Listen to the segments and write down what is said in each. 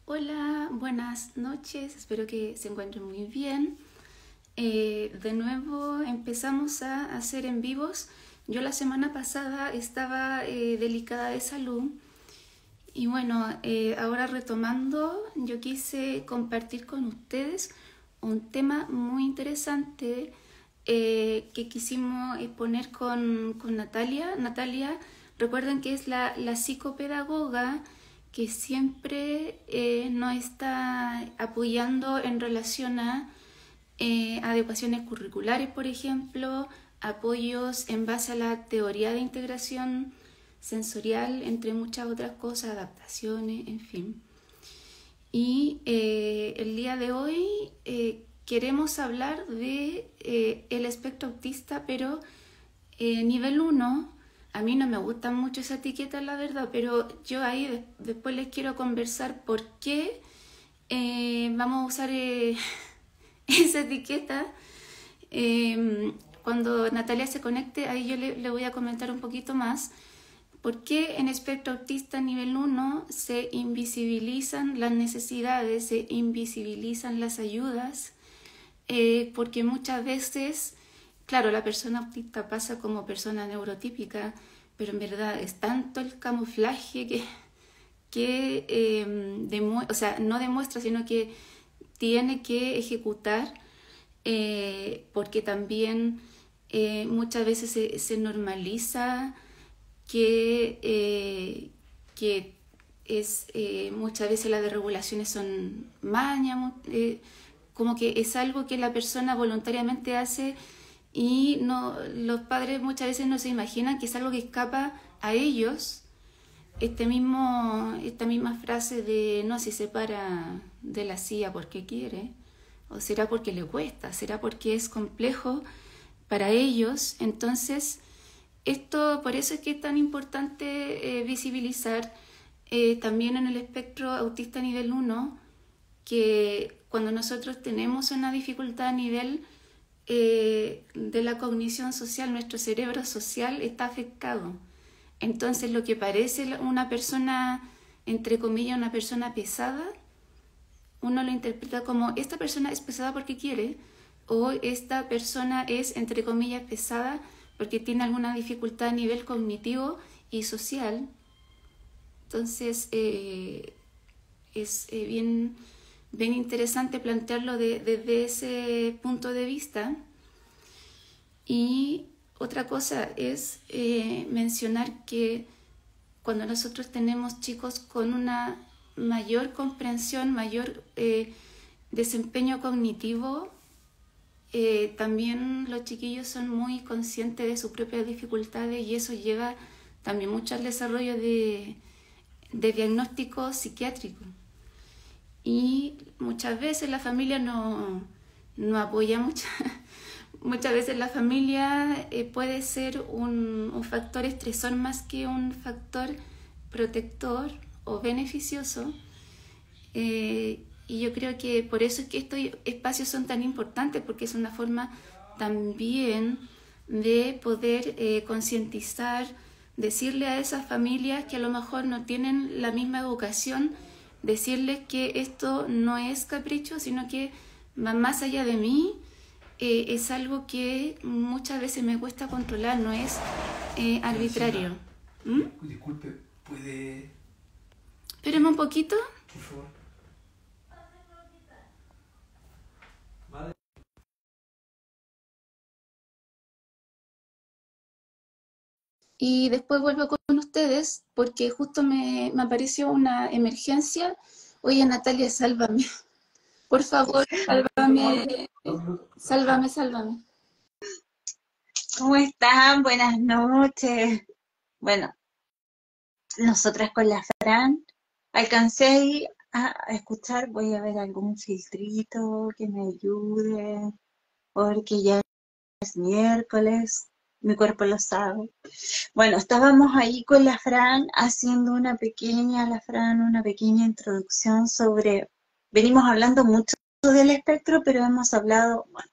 Hola, buenas noches, espero que se encuentren muy bien. De nuevo empezamos a hacer en vivos. Yo la semana pasada estaba delicada de salud y bueno, ahora retomando, yo quise compartir con ustedes un tema muy interesante que quisimos exponer con Natalia. Natalia, recuerden que es la psicopedagoga que siempre nos está apoyando en relación a adecuaciones curriculares, por ejemplo, apoyos en base a la teoría de integración sensorial, entre muchas otras cosas, adaptaciones, en fin. Y el día de hoy queremos hablar de el espectro autista, pero nivel uno. A mí no me gusta mucho esa etiqueta, la verdad, pero yo ahí después les quiero conversar por qué vamos a usar esa etiqueta. Cuando Natalia se conecte, ahí yo le voy a comentar un poquito más. ¿Por qué en espectro autista nivel uno se invisibilizan las necesidades, se invisibilizan las ayudas? Porque muchas veces, claro, la persona autista pasa como persona neurotípica, pero en verdad es tanto el camuflaje que o sea, no demuestra, sino que tiene que ejecutar, porque también muchas veces se normaliza que es muchas veces las desregulaciones son mañas, como que es algo que la persona voluntariamente hace y no, los padres muchas veces no se imaginan que es algo que escapa a ellos. Esta misma frase de no se separa de la silla porque quiere, o será porque le cuesta, será porque es complejo para ellos. Entonces, por eso es que es tan importante visibilizar también en el espectro autista nivel uno, que cuando nosotros tenemos una dificultad a nivel de la cognición social, nuestro cerebro social está afectado. Entonces lo que parece una persona, entre comillas, una persona pesada, uno lo interpreta como esta persona es pesada porque quiere, o esta persona es, entre comillas, pesada porque tiene alguna dificultad a nivel cognitivo y social. Entonces es bien interesante plantearlo desde ese punto de vista. Y otra cosa es mencionar que cuando nosotros tenemos chicos con una mayor comprensión, mayor desempeño cognitivo, también los chiquillos son muy conscientes de sus propias dificultades y eso lleva también mucho al desarrollo de diagnóstico psiquiátrico. Y muchas veces la familia no apoya mucho. Muchas veces la familia puede ser un factor estresor más que un factor protector o beneficioso. Y yo creo que por eso es que estos espacios son tan importantes, porque es una forma también de poder concientizar, decirle a esas familias que a lo mejor no tienen la misma educación, decirles que esto no es capricho, sino que va más allá de mí. Es algo que muchas veces me cuesta controlar, no es arbitrario. ¿Mm? Disculpe, ¿puede...? Espérame un poquito. Por favor. Vale. Y después vuelvo con ustedes porque justo me apareció una emergencia. Oye, Natalia, sálvame. Por favor, sálvame. Sálvame, sálvame. ¿Cómo están? Buenas noches. Bueno, nosotras con la Fran alcancé ahí a escuchar, voy a ver algún filtrito que me ayude, porque ya es miércoles, mi cuerpo lo sabe. Bueno, estábamos ahí con la Fran haciendo una pequeña introducción sobre, venimos hablando mucho del espectro, pero hemos hablado, bueno,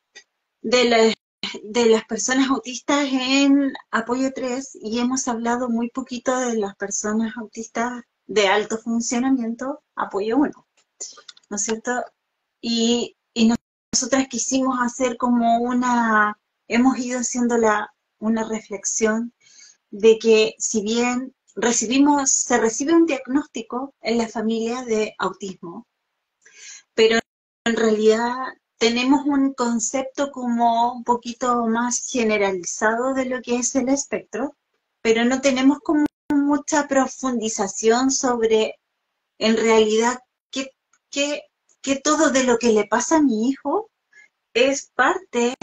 de las personas autistas en Apoyo 3 y hemos hablado muy poquito de las personas autistas de alto funcionamiento Apoyo 1, ¿no es cierto? Y nosotras quisimos hacer como hemos ido haciendo una reflexión de que si bien se recibe un diagnóstico en la familia de autismo, pero en realidad tenemos un concepto como un poquito más generalizado de lo que es el espectro, pero no tenemos como mucha profundización sobre en realidad qué, qué todo de lo que le pasa a mi hijo es parte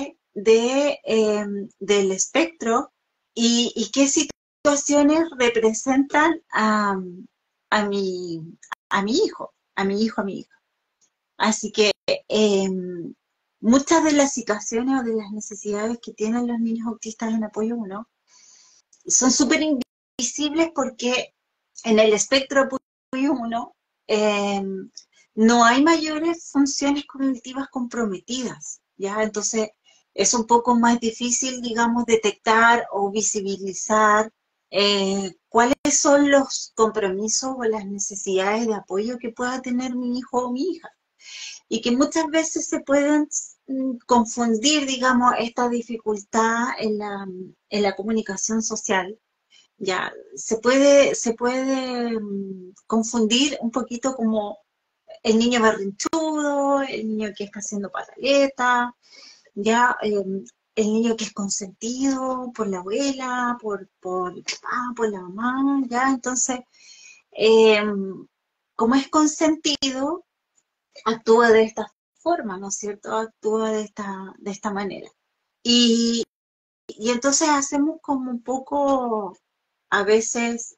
del espectro y qué situaciones representan a mi, a mi hijo, a mi hijo, a mi hija. Así que muchas de las situaciones o de las necesidades que tienen los niños autistas en Apoyo 1 son súper invisibles porque en el espectro Apoyo 1 no hay mayores funciones cognitivas comprometidas, ¿ya? Entonces es un poco más difícil, digamos, detectar o visibilizar cuáles son los compromisos o las necesidades de apoyo que pueda tener mi hijo o mi hija. Y que muchas veces se pueden confundir, digamos, esta dificultad en la comunicación social. Ya, se puede confundir un poquito como el niño berrinchudo, el niño que está haciendo pataleta, ya el niño que es consentido por la abuela, por el papá, por la mamá, ya, entonces, eh, como es consentido, actúa de esta forma, ¿no es cierto? Actúa de esta manera. Y, y entonces hacemos como un poco, a veces,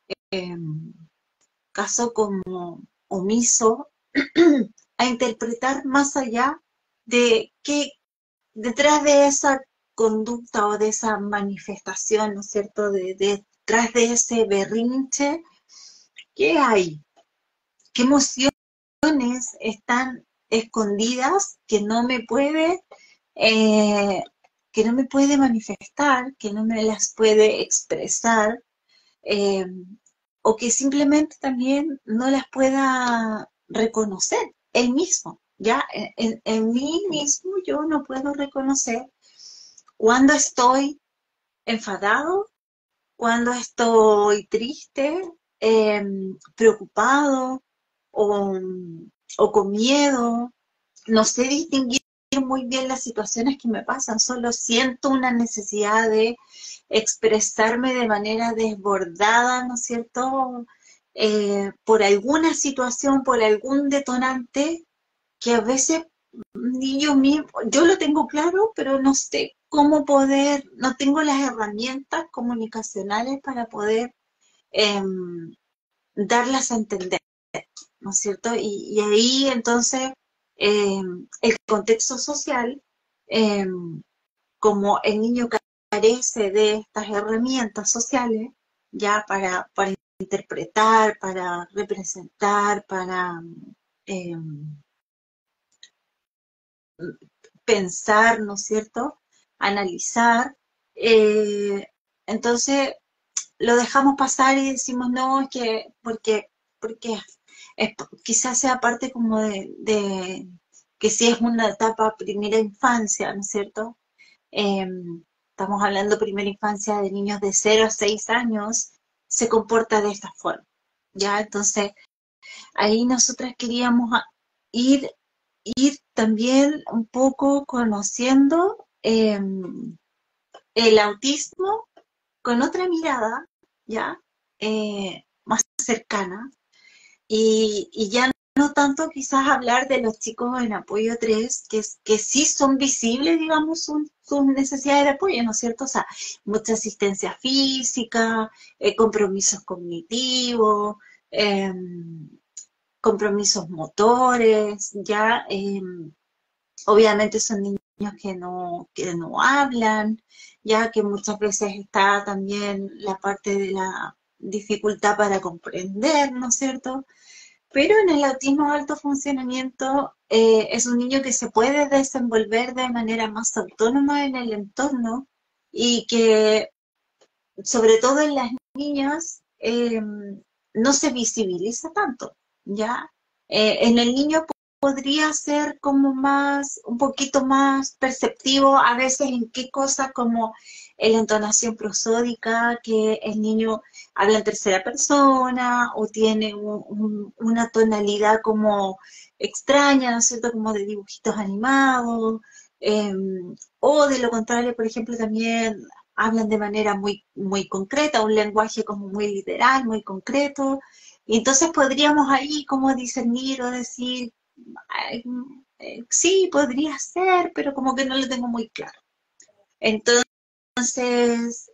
caso como omiso a interpretar más allá de qué detrás de esa conducta o de esa manifestación, ¿no es cierto? Detrás de ese berrinche, ¿qué hay? ¿Qué emociones están escondidas eh, que no me puede manifestar, que no me las puede expresar, eh, o que simplemente también no las pueda reconocer él mismo? Ya en mí mismo yo no puedo reconocer cuando estoy enfadado, cuando estoy triste, preocupado o, o con miedo. No sé distinguir muy bien las situaciones que me pasan, solo siento una necesidad de expresarme de manera desbordada, ¿no es cierto? Por alguna situación, por algún detonante que a veces ni yo mismo, yo lo tengo claro, pero no sé cómo poder, no tengo las herramientas comunicacionales para poder eh, darlas a entender, ¿no es cierto? Y ahí entonces el contexto social, eh, como el niño carece de estas herramientas sociales, ya para interpretar, para representar, para eh, pensar, ¿no es cierto? Analizar. eh, entonces lo dejamos pasar y decimos, no, es que, porque quizás sea parte como que si es una etapa primera infancia, ¿no es cierto? Eh, Estamos hablando primera infancia de niños de 0 a 6 años, se comporta de esta forma, ¿ya? Entonces, ahí nosotras queríamos ir, ir también un poco conociendo el autismo con otra mirada, ¿ya? Más cercana, y ya no tanto quizás hablar de los chicos en apoyo 3, que sí son visibles, digamos, sus necesidades de apoyo, ¿no es cierto? O sea, mucha asistencia física, compromisos cognitivos, eh, compromisos motores, ya, obviamente son niños que no hablan, ya que muchas veces está también la parte de la dificultad para comprender, ¿no es cierto? Pero en el autismo de alto funcionamiento es un niño que se puede desenvolver de manera más autónoma en el entorno y que, sobre todo en las niñas, no se visibiliza tanto, ¿ya? En el niño podría ser como más, un poquito más perceptivo a veces en qué cosas como en la entonación prosódica, que el niño habla en tercera persona o tiene una tonalidad como extraña, ¿no es cierto? Como de dibujitos animados, eh, o de lo contrario, por ejemplo, también hablan de manera muy, muy concreta, un lenguaje como muy literal, muy concreto, y entonces podríamos ahí como discernir o decir, ay, sí, podría ser, pero como que no lo tengo muy claro. Entonces,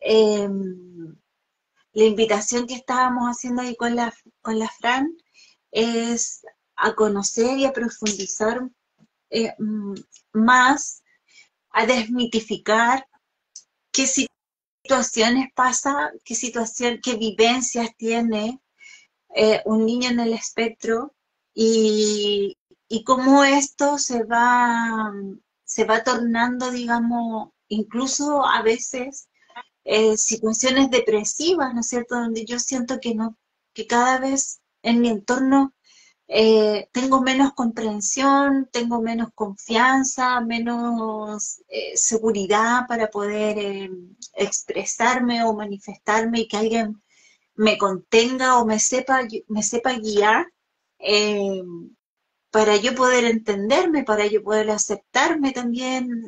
la invitación que estábamos haciendo ahí con la Fran es a conocer y a profundizar eh, más, a desmitificar qué situaciones pasa, qué situación, qué vivencias tiene un niño en el espectro y, y cómo esto se va tornando, digamos, incluso a veces situaciones depresivas, ¿no es cierto? Donde yo siento que no, que cada vez en mi entorno tengo menos comprensión, tengo menos confianza, menos seguridad para poder expresarme o manifestarme y que alguien me contenga o me sepa guiar eh, para yo poder entenderme, para yo poder aceptarme también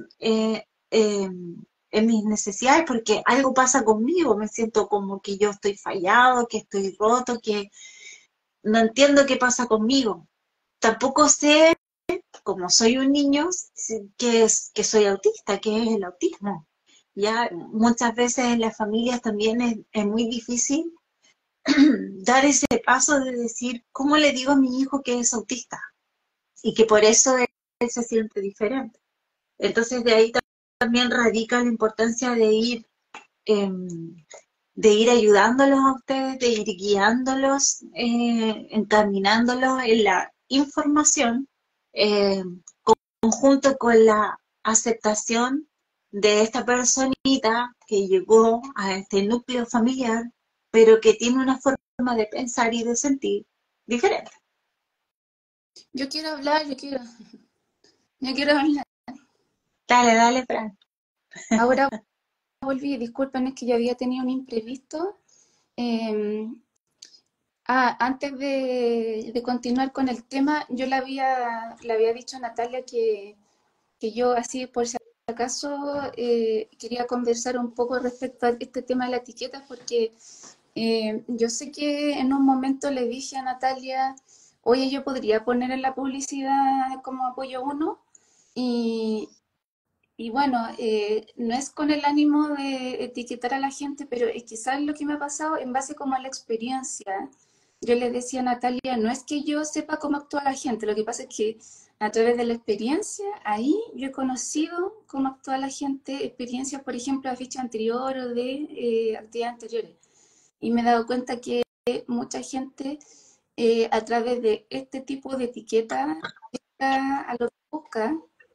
en mis necesidades, porque algo pasa conmigo, me siento como que yo estoy fallado, que estoy roto, que no entiendo qué pasa conmigo. Tampoco sé, como soy un niño, que soy autista, que es el autismo. Ya muchas veces en las familias también es muy difícil dar ese paso de decir, ¿cómo le digo a mi hijo que es autista? Y que por eso él se siente diferente. Entonces de ahí también radica la importancia eh, de ir ayudándolos a ustedes, de ir guiándolos, encaminándolos en la información, eh, conjunto con la aceptación de esta personita que llegó a este núcleo familiar, pero que tiene una forma de pensar y de sentir diferente. Yo quiero hablar, yo quiero hablar. Dale, dale, Fran. Ahora volví, disculpen, es que yo había tenido un imprevisto. Eh, Antes de continuar con el tema, yo le había dicho a Natalia que yo así por si acaso quería conversar un poco respecto a este tema de la etiqueta, porque yo sé que en un momento le dije a Natalia, oye, yo podría poner en la publicidad como apoyo uno, y, y bueno, no es con el ánimo de etiquetar a la gente, pero es quizás lo que me ha pasado en base como a la experiencia. Yo le decía a Natalia, no es que yo sepa cómo actúa la gente, lo que pasa es que a través de la experiencia, ahí yo he conocido cómo actúa la gente, experiencias, por ejemplo, de fecha anterior o de actividades anteriores. Y me he dado cuenta que mucha gente a través de este tipo de etiqueta a lo que busca,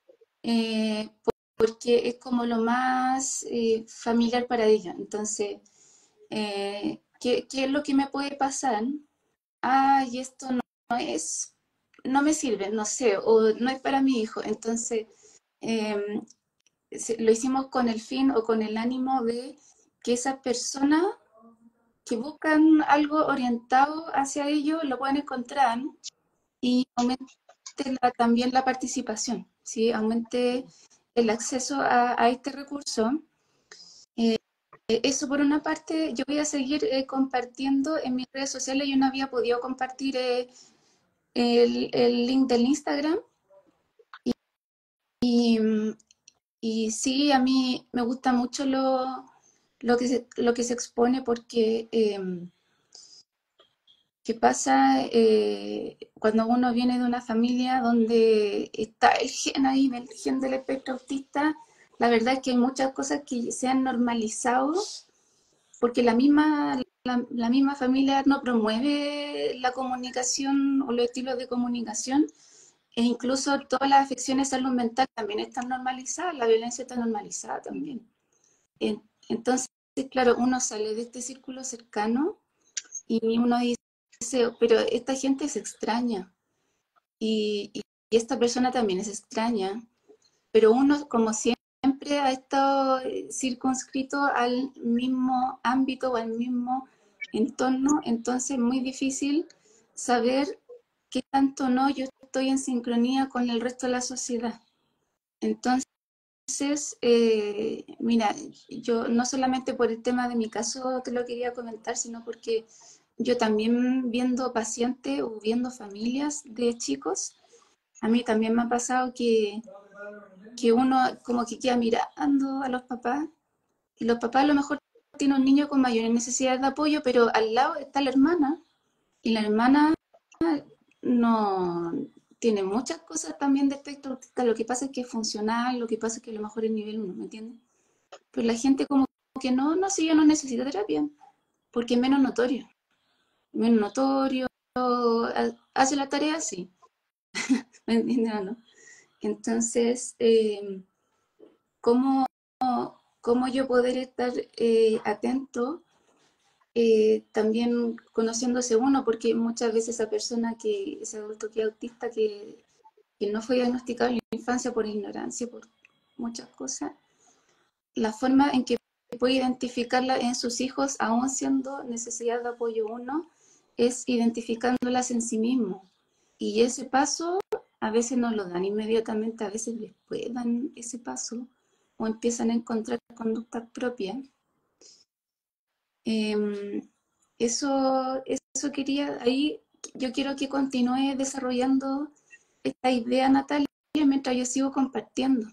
porque es como lo más familiar para ella. Entonces, ¿qué es lo que me puede pasar? Y esto no es, no me sirve, no sé, o no es para mi hijo. Entonces, eh, lo hicimos con el fin o con el ánimo de que esas personas que buscan algo orientado hacia ello lo puedan encontrar y aumente también la participación, ¿sí? Aumente el acceso a este recurso. Eso por una parte, yo voy a seguir compartiendo en mis redes sociales. Yo no había podido compartir el link del Instagram y, y sí, a mí me gusta mucho lo que se expone porque ¿qué pasa cuando uno viene de una familia donde está el gen ahí, el gen del espectro autista? La verdad es que hay muchas cosas que se han normalizado porque la misma familia no promueve la comunicación o los estilos de comunicación, e incluso todas las afecciones de salud mental también están normalizadas, la violencia está normalizada también. Entonces, claro, uno sale de este círculo cercano y uno dice, pero esta gente es extraña. y esta persona también es extraña, pero uno como siempre ha estado circunscrito al mismo ámbito o al mismo entorno, entonces es muy difícil saber qué tanto no yo estoy en sincronía con el resto de la sociedad. Entonces, mira, yo no solamente por el tema de mi caso te lo quería comentar, sino porque yo también viendo pacientes o viendo familias de chicos, a mí también me ha pasado que uno como que queda mirando a los papás y los papás a lo mejor tienen un niño con mayores necesidades de apoyo, pero al lado está la hermana y la hermana no tiene muchas cosas también de espectro autista. Lo que pasa es que es funcional, lo que pasa es que a lo mejor es nivel uno, ¿me entiendes? Pero la gente como que no, no, si yo no necesito terapia, porque es menos notorio, hace la tarea, sí, ¿me entiendes o no? Entonces, ¿cómo, cómo yo poder estar atento también conociéndose uno? Porque muchas veces esa persona que, ese adulto que es autista, que no fue diagnosticado en la infancia por ignorancia, por muchas cosas, la forma en que puede identificarla en sus hijos, aún siendo necesidad de apoyo uno, es identificándolas en sí mismo. Y ese paso a veces no lo dan inmediatamente, a veces después dan ese paso o empiezan a encontrar conductas propias. Eh, eso quería, ahí yo quiero que continúe desarrollando esta idea, Natalia, mientras yo sigo compartiendo.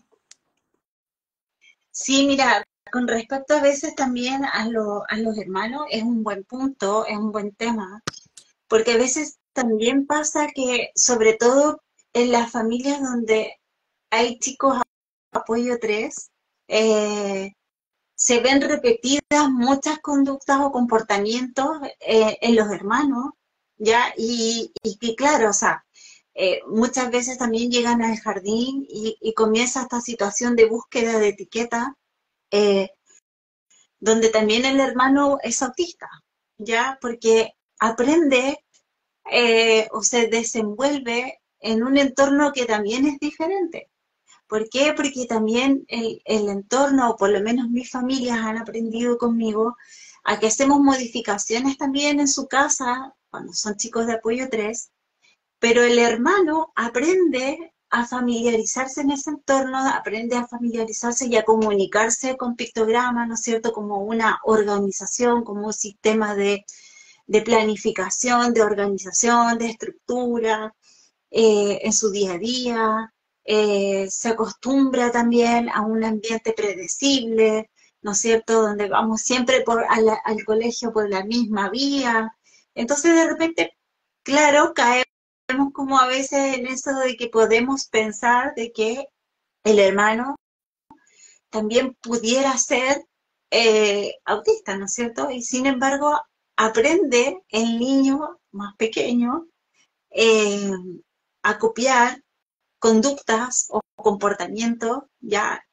Sí, mira, con respecto a veces también a los hermanos, es un buen punto, es un buen tema, porque a veces también pasa que, sobre todo en las familias donde hay chicos apoyo 3, eh, se ven repetidas muchas conductas o comportamientos en los hermanos, ¿ya? Y que claro, o sea, muchas veces también llegan al jardín y comienza esta situación de búsqueda de etiqueta, eh, donde también el hermano es autista, ¿ya? Porque aprende o se desenvuelve en un entorno que también es diferente. ¿Por qué? Porque también el entorno, o por lo menos mis familias han aprendido conmigo, a que hacemos modificaciones también en su casa, cuando son chicos de apoyo 3, pero el hermano aprende a familiarizarse en ese entorno, aprende a familiarizarse y a comunicarse con pictogramas, ¿no es cierto?, como una organización, como un sistema de planificación, de organización, de estructura, en su día a día, se acostumbra también a un ambiente predecible, ¿no es cierto?, donde vamos siempre al colegio por la misma vía. Entonces, de repente, claro, caemos como a veces en eso de que podemos pensar de que el hermano también pudiera ser autista, ¿no es cierto? Y sin embargo, aprende el niño más pequeño eh, a copiar conductas o comportamientos ya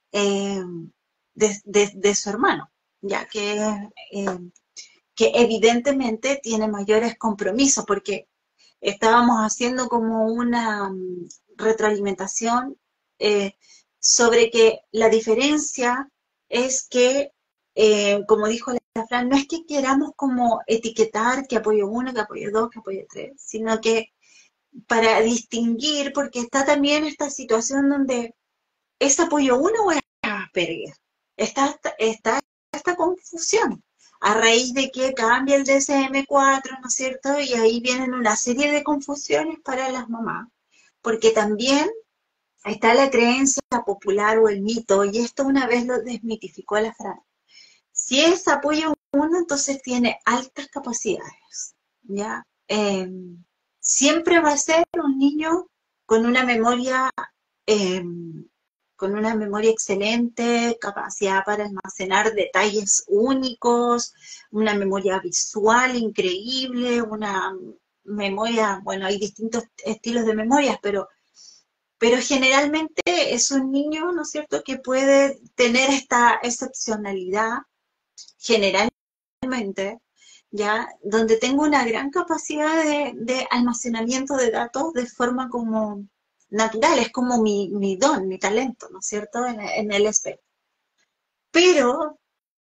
de su hermano, ya eh, que evidentemente tiene mayores compromisos, porque estábamos haciendo como una retroalimentación eh, sobre que la diferencia es que, como dijo la Fran, no es que queramos como etiquetar que apoyo uno, que apoyo dos, que apoyo tres, sino que para distinguir, porque está también esta situación donde es apoyo uno o es Asperger. Está esta confusión a raíz de que cambia el DSM-4, ¿no es cierto? Y ahí vienen una serie de confusiones para las mamás, porque también está la creencia popular o el mito, y esto una vez lo desmitificó la Fran. Si es apoyo uno, entonces tiene altas capacidades, ¿ya? Siempre va a ser un niño con una memoria eh, con una memoria excelente, capacidad para almacenar detalles únicos, una memoria visual increíble, una memoria, bueno, hay distintos estilos de memorias, pero generalmente es un niño, ¿no es cierto?, que puede tener esta excepcionalidad generalmente ¿ya? Donde tengo una gran capacidad de almacenamiento de datos de forma como natural, es como mi don, mi talento, ¿no es cierto?, en el espectro. Pero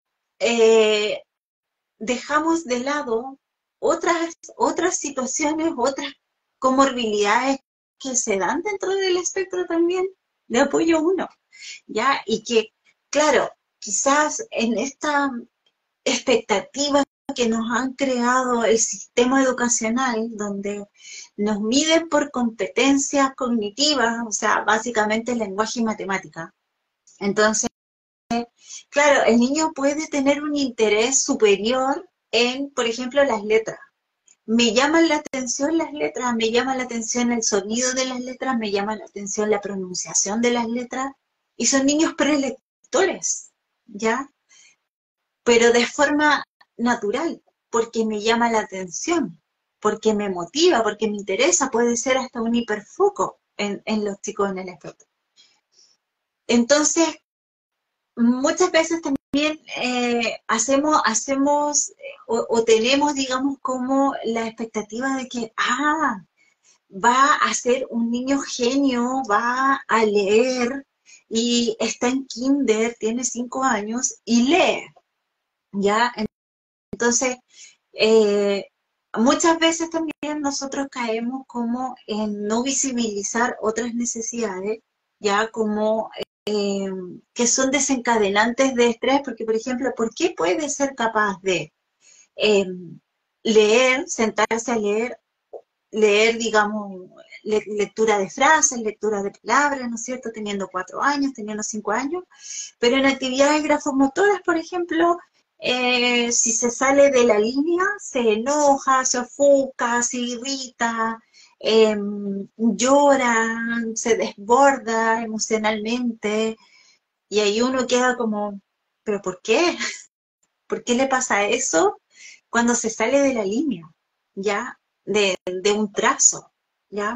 eh, dejamos de lado otras situaciones, otras comorbilidades que se dan dentro del espectro también de apoyo 1, ¿ya? Y que, claro, quizás en esta expectativa que nos han creado el sistema educacional, donde nos miden por competencias cognitivas, o sea, básicamente lenguaje y matemática. Entonces, claro, el niño puede tener un interés superior en, por ejemplo, las letras. Me llaman la atención las letras, me llama la atención el sonido de las letras, me llama la atención la pronunciación de las letras, y son niños prelectores, ¿ya? Pero de forma natural, porque me llama la atención, porque me motiva, porque me interesa, puede ser hasta un hiperfoco en los chicos en el espectro. Entonces, muchas veces también hacemos o tenemos, digamos, como la expectativa de que, va a ser un niño genio, va a leer y está en kinder, tiene 5 años y lee, ¿ya? Entonces, eh, muchas veces también nosotros caemos como en no visibilizar otras necesidades, ya como que son desencadenantes de estrés, porque por ejemplo, ¿por qué puede ser capaz de eh, leer, sentarse a leer, digamos, lectura de frases, lectura de palabras, ¿no es cierto?, teniendo 4 años, teniendo 5 años, pero en actividades grafomotoras, por ejemplo, si se sale de la línea, se enoja, se ofusca, se irrita, llora, se desborda emocionalmente, y ahí uno queda como, ¿pero por qué? ¿Por qué le pasa eso cuando se sale de la línea, ya? De un trazo, ¿ya?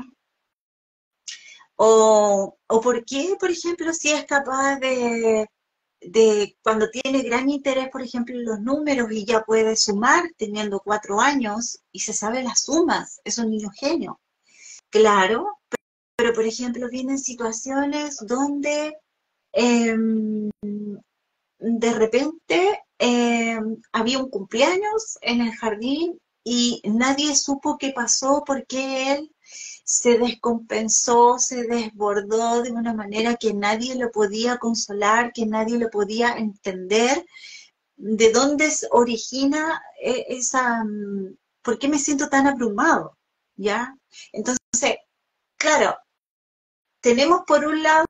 O por qué, por ejemplo, si es capaz cuando tiene gran interés, por ejemplo, en los números y ya puede sumar teniendo 4 años y se sabe las sumas, es un niño genio. Claro, pero por ejemplo, vienen situaciones donde eh, de repente había un cumpleaños en el jardín y nadie supo qué pasó porque él se descompensó, se desbordó de una manera que nadie lo podía consolar, que nadie lo podía entender, de dónde origina esa, ¿por qué me siento tan abrumado? ¿Ya? Entonces, claro, tenemos por un lado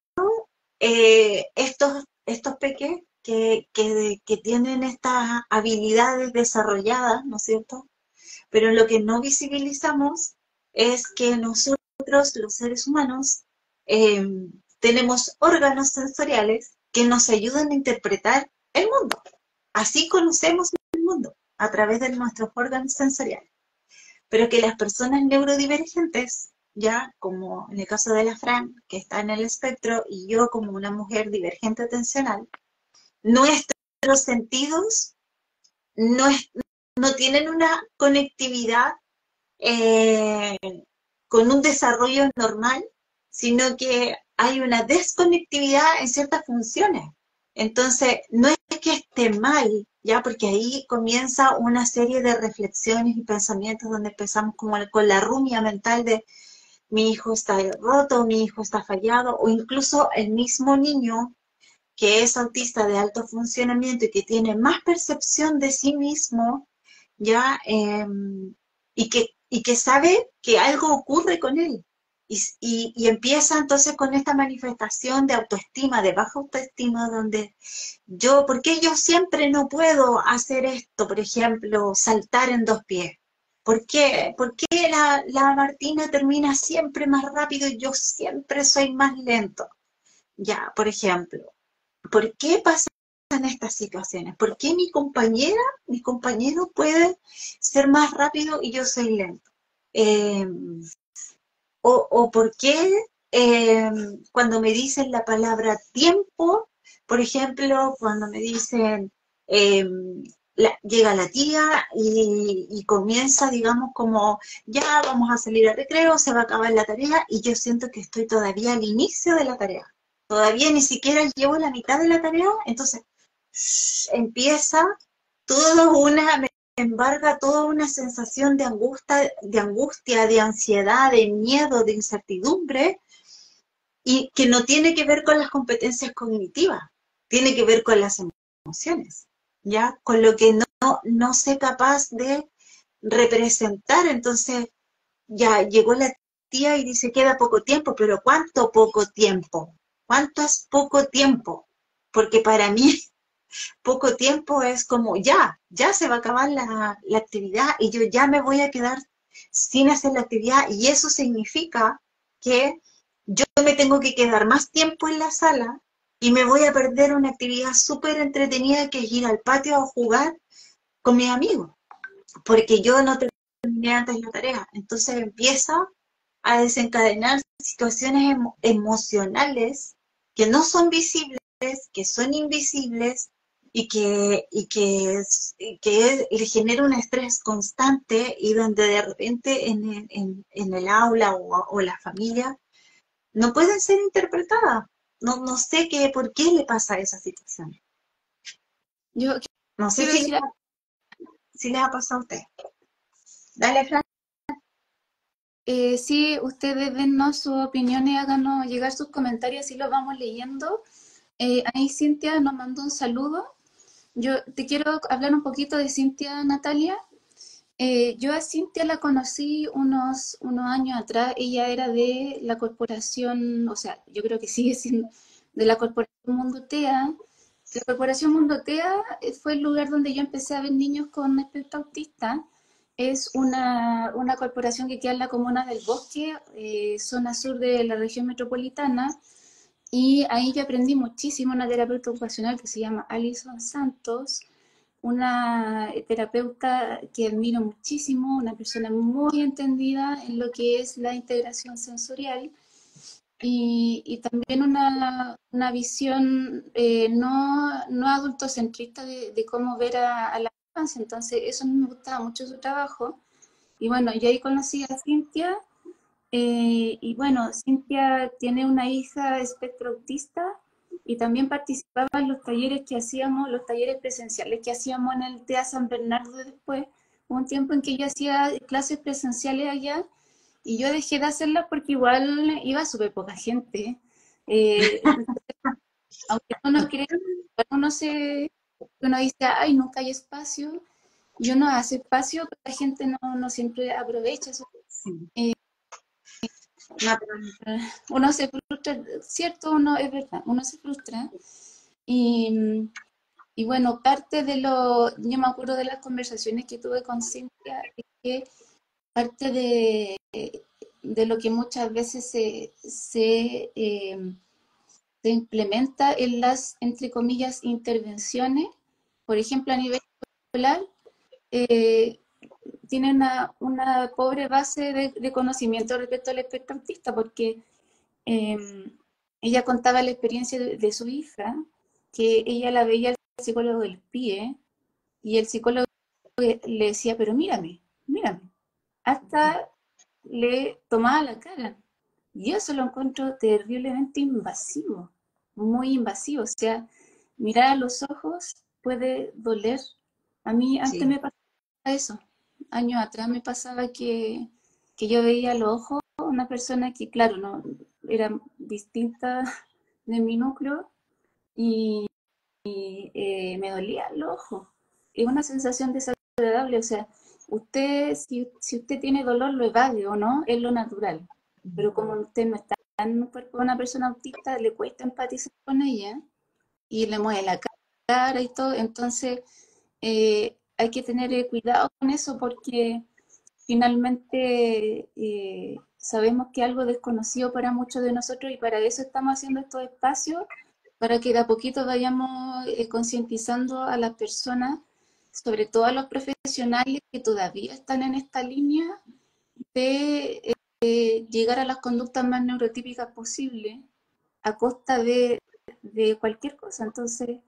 estos peques que tienen estas habilidades desarrolladas, ¿no es cierto? Pero lo que no visibilizamos es que nosotros, los seres humanos, eh, tenemos órganos sensoriales que nos ayudan a interpretar el mundo. Así conocemos el mundo, a través de nuestros órganos sensoriales. Pero que las personas neurodivergentes, ya como en el caso de la Fran, que está en el espectro, y yo como una mujer divergente atencional, nuestros sentidos no, no tienen una conectividad eh, con un desarrollo normal, sino que hay una desconectividad en ciertas funciones. Entonces, no es que esté mal, ya, porque ahí comienza una serie de reflexiones y pensamientos donde empezamos como con la rumia mental de mi hijo está roto, mi hijo está fallado, o incluso el mismo niño que es autista de alto funcionamiento y que tiene más percepción de sí mismo, ya, y que sabe que algo ocurre con él. Y empieza entonces con esta manifestación de autoestima, de baja autoestima, donde ¿por qué yo siempre no puedo hacer esto? Por ejemplo, saltar en 2 pies. ¿Por qué la Martina termina siempre más rápido y yo siempre soy más lento? Ya, por ejemplo, ¿por qué pasan estas situaciones? ¿Por qué mi compañero puede ser más rápido y yo soy lento? Eh, o por qué cuando me dicen la palabra tiempo, por ejemplo, cuando me dicen llega la tía y comienza, digamos, como ya vamos a salir al recreo, se va a acabar la tarea y yo siento que estoy todavía al inicio de la tarea. Todavía ni siquiera llevo la mitad de la tarea, entonces empieza toda me embarga toda una sensación de ansiedad, de miedo, de incertidumbre, y que no tiene que ver con las competencias cognitivas, tiene que ver con las emociones, ¿ya? Con lo que no sé capaz de representar. Entonces, ya llegó la tía y dice, queda poco tiempo, pero ¿cuánto poco tiempo? ¿Cuánto es poco tiempo? Porque para mí poco tiempo es como ya se va a acabar la actividad y yo ya me voy a quedar sin hacer la actividad, y eso significa que yo me tengo que quedar más tiempo en la sala y me voy a perder una actividad súper entretenida, que es ir al patio a jugar con mis amigos, porque yo no terminé antes la tarea. Entonces empieza a desencadenar situaciones emocionales que no son visibles, que son invisibles, y que le genera un estrés constante, y donde de repente en el aula o la familia no pueden ser interpretadas. No sé por qué le pasa esa situación. Yo No sé quiero si, decir, si les ha pasado a usted. Dale, Fran. sí, ustedes dennos sus opiniones, háganos llegar sus comentarios y los vamos leyendo. Ahí Cintia nos mandó un saludo. Yo te quiero hablar un poquito de Cintia, Natalia. Yo a Cintia la conocí unos años atrás. Ella era de la corporación, o sea, yo creo que sigue siendo de la corporación Mundotea. La corporación Mundotea fue el lugar donde yo empecé a ver niños con espectro autista. Es una corporación que queda en la comuna del Bosque, zona sur de la región metropolitana. Y ahí yo aprendí muchísimo. Una terapeuta ocupacional que se llama Alison Santos, una terapeuta que admiro muchísimo, una persona muy entendida en lo que es la integración sensorial, y también una visión no adultocentrista de cómo ver a la infancia. Entonces, eso me gustaba mucho su trabajo. Y bueno, yo ahí conocí a Cintia. Y bueno, Cintia tiene una hija espectro autista y también participaba en los talleres que hacíamos, los talleres presenciales que hacíamos en el TEA San Bernardo después. Hubo un tiempo en que yo hacía clases presenciales allá y yo dejé de hacerlas porque igual iba súper poca gente. Entonces, aunque uno cree, uno dice, ay, nunca hay espacio, y uno hace espacio, pero la gente no siempre aprovecha eso. Sí. Eh, No, pero Uno se frustra, cierto, uno es verdad, uno se frustra. Y, y bueno, yo me acuerdo de las conversaciones que tuve con Cintia, es que parte de lo que muchas veces se implementa en las, entre comillas, intervenciones, por ejemplo, a nivel escolar, eh, tiene una pobre base de conocimiento respecto al espectro autista, porque eh, ella contaba la experiencia de su hija, que ella la veía al psicólogo del PIE, y el psicólogo le decía, pero mírame, mírame, hasta le tomaba la cara. Y eso lo encuentro terriblemente invasivo, muy invasivo. O sea, mirar a los ojos puede doler. A mí antes sí, me pasaba eso. Años atrás me pasaba que yo veía a los ojos una persona que, claro, no era distinta de mi núcleo, y me dolían los ojos. Es una sensación desagradable. O sea, si usted tiene dolor, lo evade o no, es lo natural. Pero como usted no está en un cuerpo de una persona autista, le cuesta empatizar con ella y le mueve la cara y todo. Entonces, hay que tener cuidado con eso, porque finalmente sabemos que algo desconocido para muchos de nosotros, y para eso estamos haciendo estos espacios, para que de a poquito vayamos concientizando a las personas, sobre todo a los profesionales que todavía están en esta línea de llegar a las conductas más neurotípicas posibles a costa de cualquier cosa. Entonces,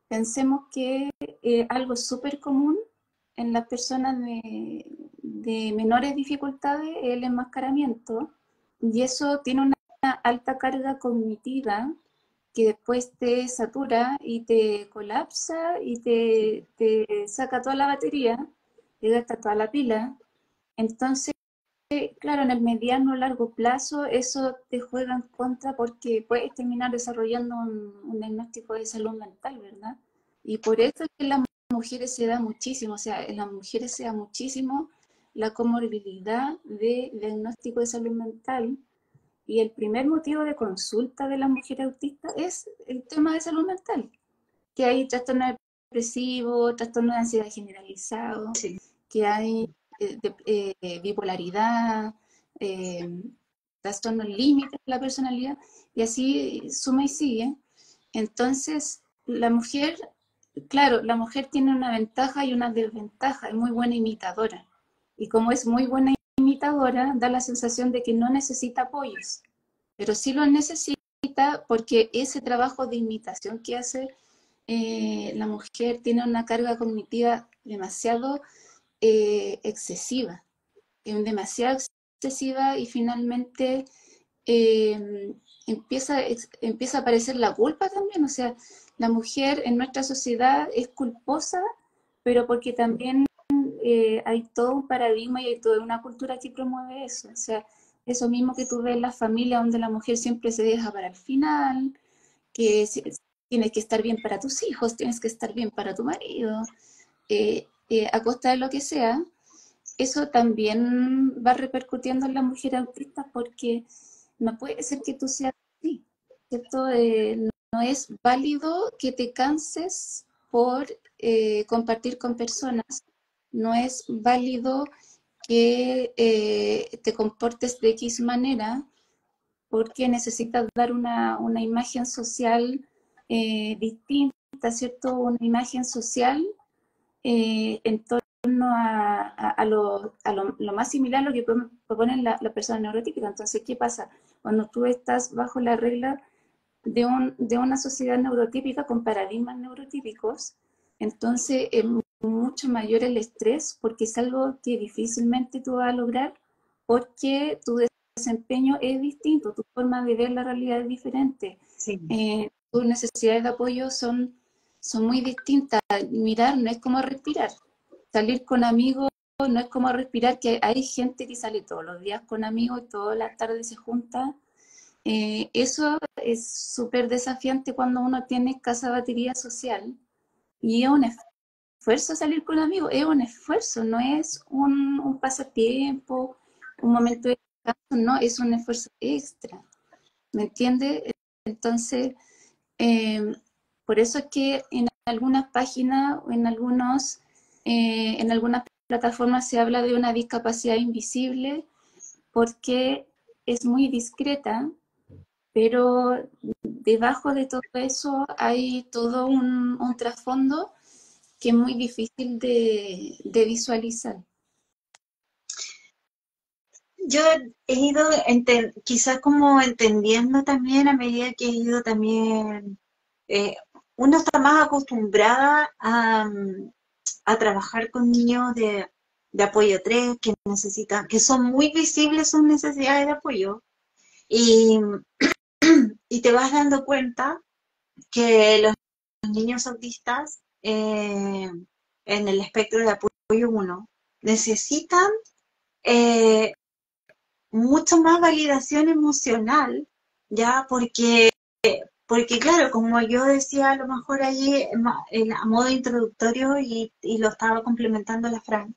Pensemos que algo súper común en las personas de menores dificultades es el enmascaramiento, y eso tiene una alta carga cognitiva que después te satura y te colapsa y te saca toda la batería, te gasta toda la pila. Entonces, claro, en el mediano o largo plazo eso te juega en contra porque puedes terminar desarrollando un diagnóstico de salud mental, ¿verdad? Y por eso es que en las mujeres se da muchísimo, o sea, en las mujeres se da muchísimo la comorbilidad de diagnóstico de salud mental, y el primer motivo de consulta de las mujeres autistas es el tema de salud mental, que hay trastorno depresivo, trastorno de ansiedad generalizado, Sí. que hay bipolaridad, eh, trastornos límites de la personalidad, y así suma y sigue. Entonces, la mujer, claro, la mujer tiene una ventaja y una desventaja, es muy buena imitadora. Y como es muy buena imitadora, da la sensación de que no necesita apoyos, pero sí lo necesita porque ese trabajo de imitación que hace la mujer tiene una carga cognitiva demasiado excesiva, demasiado excesiva, y finalmente empieza a aparecer la culpa también. O sea, la mujer en nuestra sociedad es culposa, pero porque también hay todo un paradigma y hay toda una cultura que promueve eso. O sea, eso mismo que tú ves en la familia donde la mujer siempre se deja para el final, que tienes que estar bien para tus hijos, tienes que estar bien para tu marido, a costa de lo que sea. Eso también va repercutiendo en la mujer autista porque no puede ser que tú seas así, ¿cierto? No es válido que te canses por compartir con personas, no es válido que te comportes de X manera porque necesitas dar una imagen social distinta, ¿cierto? Una imagen social en torno lo más similar a lo que proponen la persona neurotípica. Entonces, ¿qué pasa? Cuando tú estás bajo la regla de una sociedad neurotípica con paradigmas neurotípicos, entonces es mucho mayor el estrés porque es algo que difícilmente tú vas a lograr porque tu desempeño es distinto, tu forma de ver la realidad es diferente, Sí. tus necesidades de apoyo son muy distintas. Mirar no es como respirar, salir con amigos no es como respirar, que hay gente que sale todos los días con amigos y todas las tardes se junta. Eso es súper desafiante cuando uno tiene escasa batería social, y es un esfuerzo salir con amigos, es un esfuerzo, no es un pasatiempo, un momento de descanso, no, es un esfuerzo extra, ¿me entiendes? Entonces, eh, por eso es que en algunas páginas o en algunas plataformas se habla de una discapacidad invisible porque es muy discreta, pero debajo de todo eso hay todo un trasfondo que es muy difícil de visualizar. Yo he ido quizás como entendiendo también a medida que he ido también, eh, uno está más acostumbrada a trabajar con niños de apoyo 3 que necesitan, que son muy visibles sus necesidades de apoyo, y, y te vas dando cuenta que los niños autistas en el espectro de apoyo 1 necesitan mucho más validación emocional, ya, porque claro, como yo decía a lo mejor allí a modo introductorio y lo estaba complementando la Fran,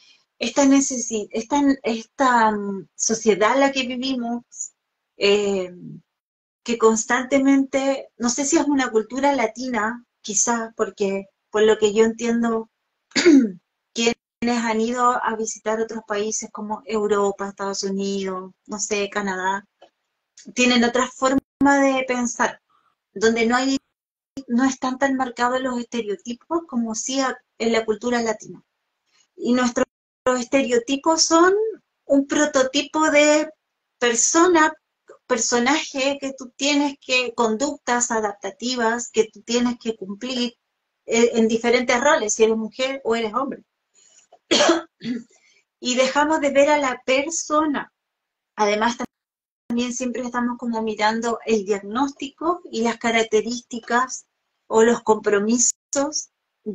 esta sociedad en la que vivimos, eh, que constantemente, no sé si es una cultura latina, quizás, porque por lo que yo entiendo, quienes han ido a visitar otros países como Europa, Estados Unidos, no sé, Canadá, tienen otra forma de pensar, donde no están tan marcados los estereotipos como sí en la cultura latina. Y nuestros estereotipos son un prototipo de personaje que tú tienes que, conductas adaptativas que tú tienes que cumplir, en diferentes roles, si eres mujer o eres hombre. Y dejamos de ver a la persona. Además, también siempre estamos como mirando el diagnóstico y las características o los compromisos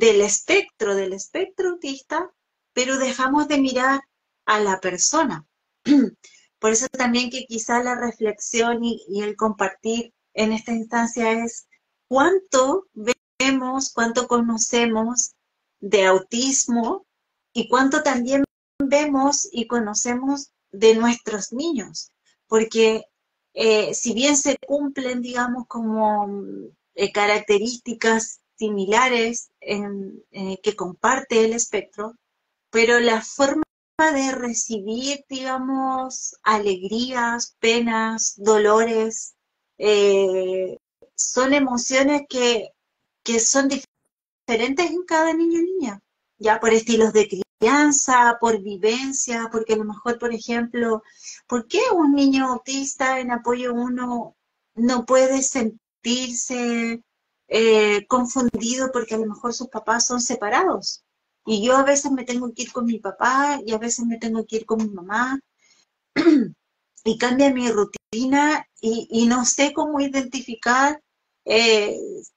del espectro autista, pero dejamos de mirar a la persona. Por eso también que quizá la reflexión y el compartir en esta instancia es cuánto vemos, cuánto conocemos de autismo y cuánto también vemos y conocemos de nuestros niños, porque si bien se cumplen, digamos, como características similares que comparte el espectro, pero la forma de recibir, digamos, alegrías, penas, dolores, eh, son emociones que son diferentes en cada niño y niña, ya por estilos de crianza, por vivencia, porque a lo mejor, por ejemplo, ¿por qué un niño autista en apoyo uno no puede sentirse confundido porque a lo mejor sus papás son separados? Y yo a veces me tengo que ir con mi papá y a veces me tengo que ir con mi mamá y cambia mi rutina y no sé cómo identificar eh,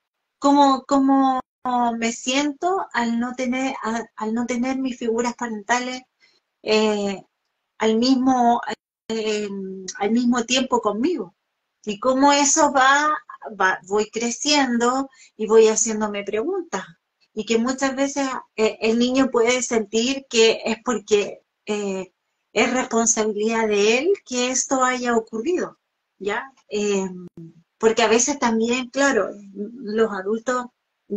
cómo me siento al no tener mis figuras parentales eh, al mismo, eh, al mismo tiempo conmigo. Y cómo eso voy creciendo y voy haciéndome preguntas. Y que muchas veces el niño puede sentir que es porque es responsabilidad de él que esto haya ocurrido, ¿ya? Porque a veces también, claro, los adultos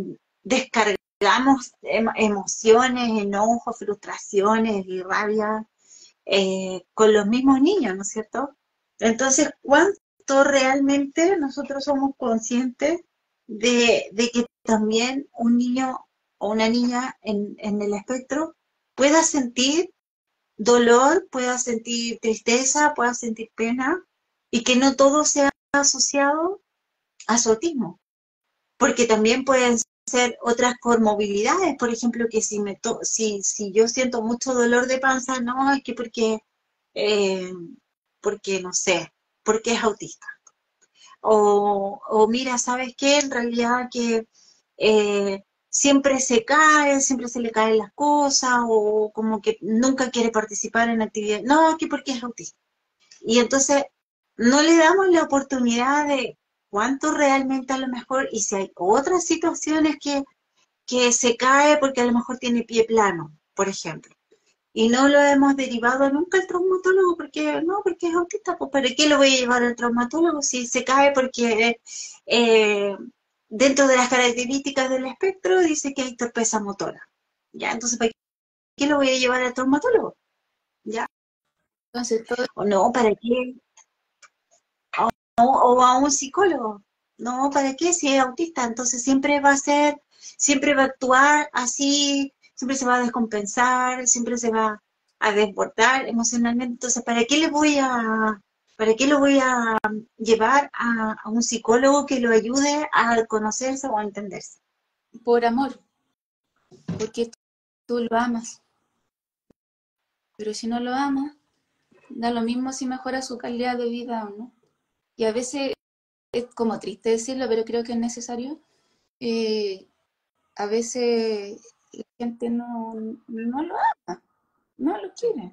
descargamos emociones, enojos, frustraciones y rabia con los mismos niños, ¿no es cierto? Entonces, ¿cuánto realmente nosotros somos conscientes de que también un niño o una niña en el espectro pueda sentir dolor, pueda sentir tristeza, pueda sentir pena y que no todo sea asociado a su autismo? Porque también pueden ser otras comorbilidades, por ejemplo, que si yo siento mucho dolor de panza, no, es que eh, porque no sé, porque es autista. O mira, ¿sabes qué? En realidad que siempre se cae, siempre se le caen las cosas, o como que nunca quiere participar en actividades, no, es que porque es autista. Y entonces no le damos la oportunidad de cuánto realmente a lo mejor, y si hay otras situaciones que se cae porque a lo mejor tiene pie plano, por ejemplo, y no lo hemos derivado nunca al traumatólogo porque no, porque es autista, pues ¿para qué lo voy a llevar al traumatólogo si se cae porque eh, dentro de las características del espectro dice que hay torpeza motora? Ya, entonces ¿para qué lo voy a llevar al traumatólogo? Ya, Entonces, todo o no, ¿para qué? O a un psicólogo. No, ¿para qué? Si es autista, entonces siempre va a actuar así, siempre se va a descompensar, siempre se va a desbordar emocionalmente. Entonces, ¿para qué lo voy a llevar a un psicólogo que lo ayude a conocerse o a entenderse? por amor, porque tú lo amas. Pero si no lo amas, da lo mismo si mejora su calidad de vida o no. Y a veces es como triste decirlo, pero creo que es necesario. eh, a veces la gente no lo ama, no lo quiere.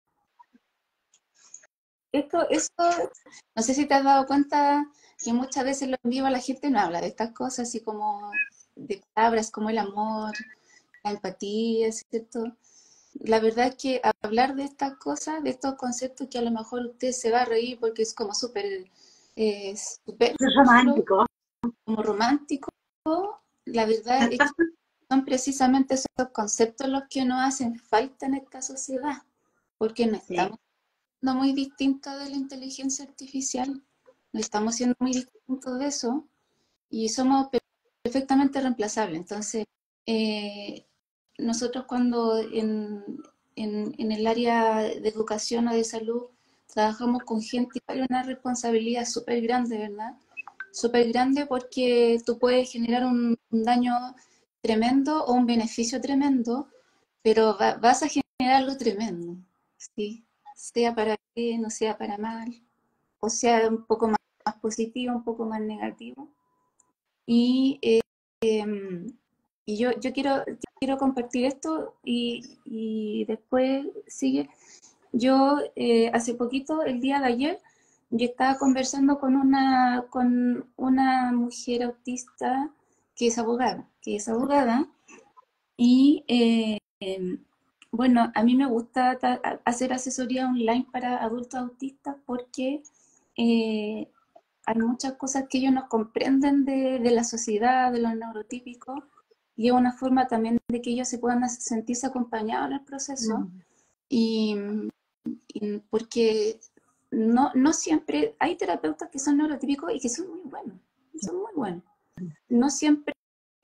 Esto, no sé si te has dado cuenta que muchas veces en vivo la gente no habla de estas cosas, así como de palabras como el amor, la empatía, ¿cierto? La verdad es que hablar de estas cosas, de estos conceptos que a lo mejor usted se va a reír porque es como súper Es superfluo, romántico. como romántico, la verdad es que son precisamente esos conceptos los que nos hacen falta en esta sociedad, porque no Sí. estamos siendo muy distintos de la inteligencia artificial, no estamos siendo muy distintos de eso y somos perfectamente reemplazables. Entonces, eh, nosotros cuando en el área de educación o de salud trabajamos con gente, hay una responsabilidad súper grande, ¿verdad? Súper grande porque tú puedes generar un daño tremendo o un beneficio tremendo, pero vas a generar algo tremendo, ¿sí? Sea para bien o sea para mal, o sea un poco más positivo, un poco más negativo. Y, y yo quiero compartir esto y después sigue. Yo hace poquito, el día de ayer, yo estaba conversando con una mujer autista que es abogada, y bueno, a mí me gusta hacer asesoría online para adultos autistas porque eh, hay muchas cosas que ellos no comprenden de la sociedad, de los neurotípicos, y es una forma también de que ellos se puedan sentirse acompañados en el proceso. Mm. Y, y porque no siempre, hay terapeutas que son neurotípicos y que son muy buenos. No siempre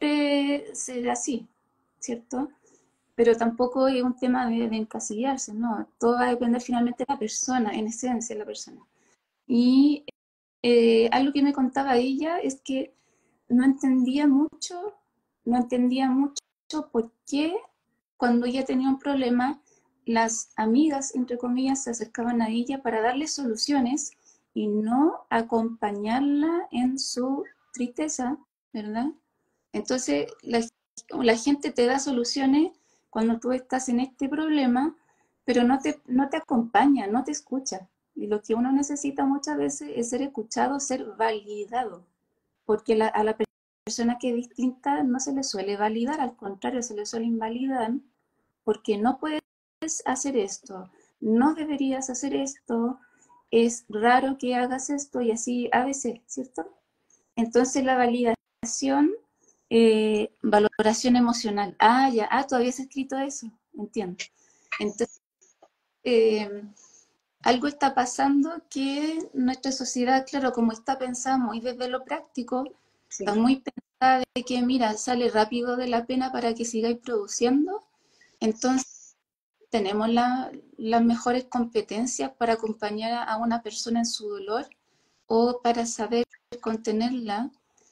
será así, ¿cierto? Pero tampoco es un tema de encasillarse, ¿no? Todo va a depender finalmente de la persona, en esencia, de la persona. Y algo que me contaba ella es que no entendía mucho, no entendía mucho por qué cuando ella tenía un problema, las amigas, entre comillas, se acercaban a ella para darle soluciones y no acompañarla en su tristeza, ¿verdad? Entonces, la gente te da soluciones cuando tú estás en este problema, pero no te acompaña, no te escucha. Y lo que uno necesita muchas veces es ser escuchado, ser validado, porque a la persona que es distinta no se le suele validar, al contrario, se le suele invalidar, porque no puedes hacer esto, no deberías hacer esto, es raro que hagas esto y así a veces, ¿cierto? Entonces la validación, valoración emocional. Ah, ya, todavía has escrito eso, entiendo. Entonces, eh, algo está pasando que nuestra sociedad, claro, como está pensada muy desde lo práctico, está Sí. muy pensada de que, mira, sale rápido de la pena para que sigáis produciendo, entonces tenemos las mejores competencias para acompañar a una persona en su dolor o para saber contenerla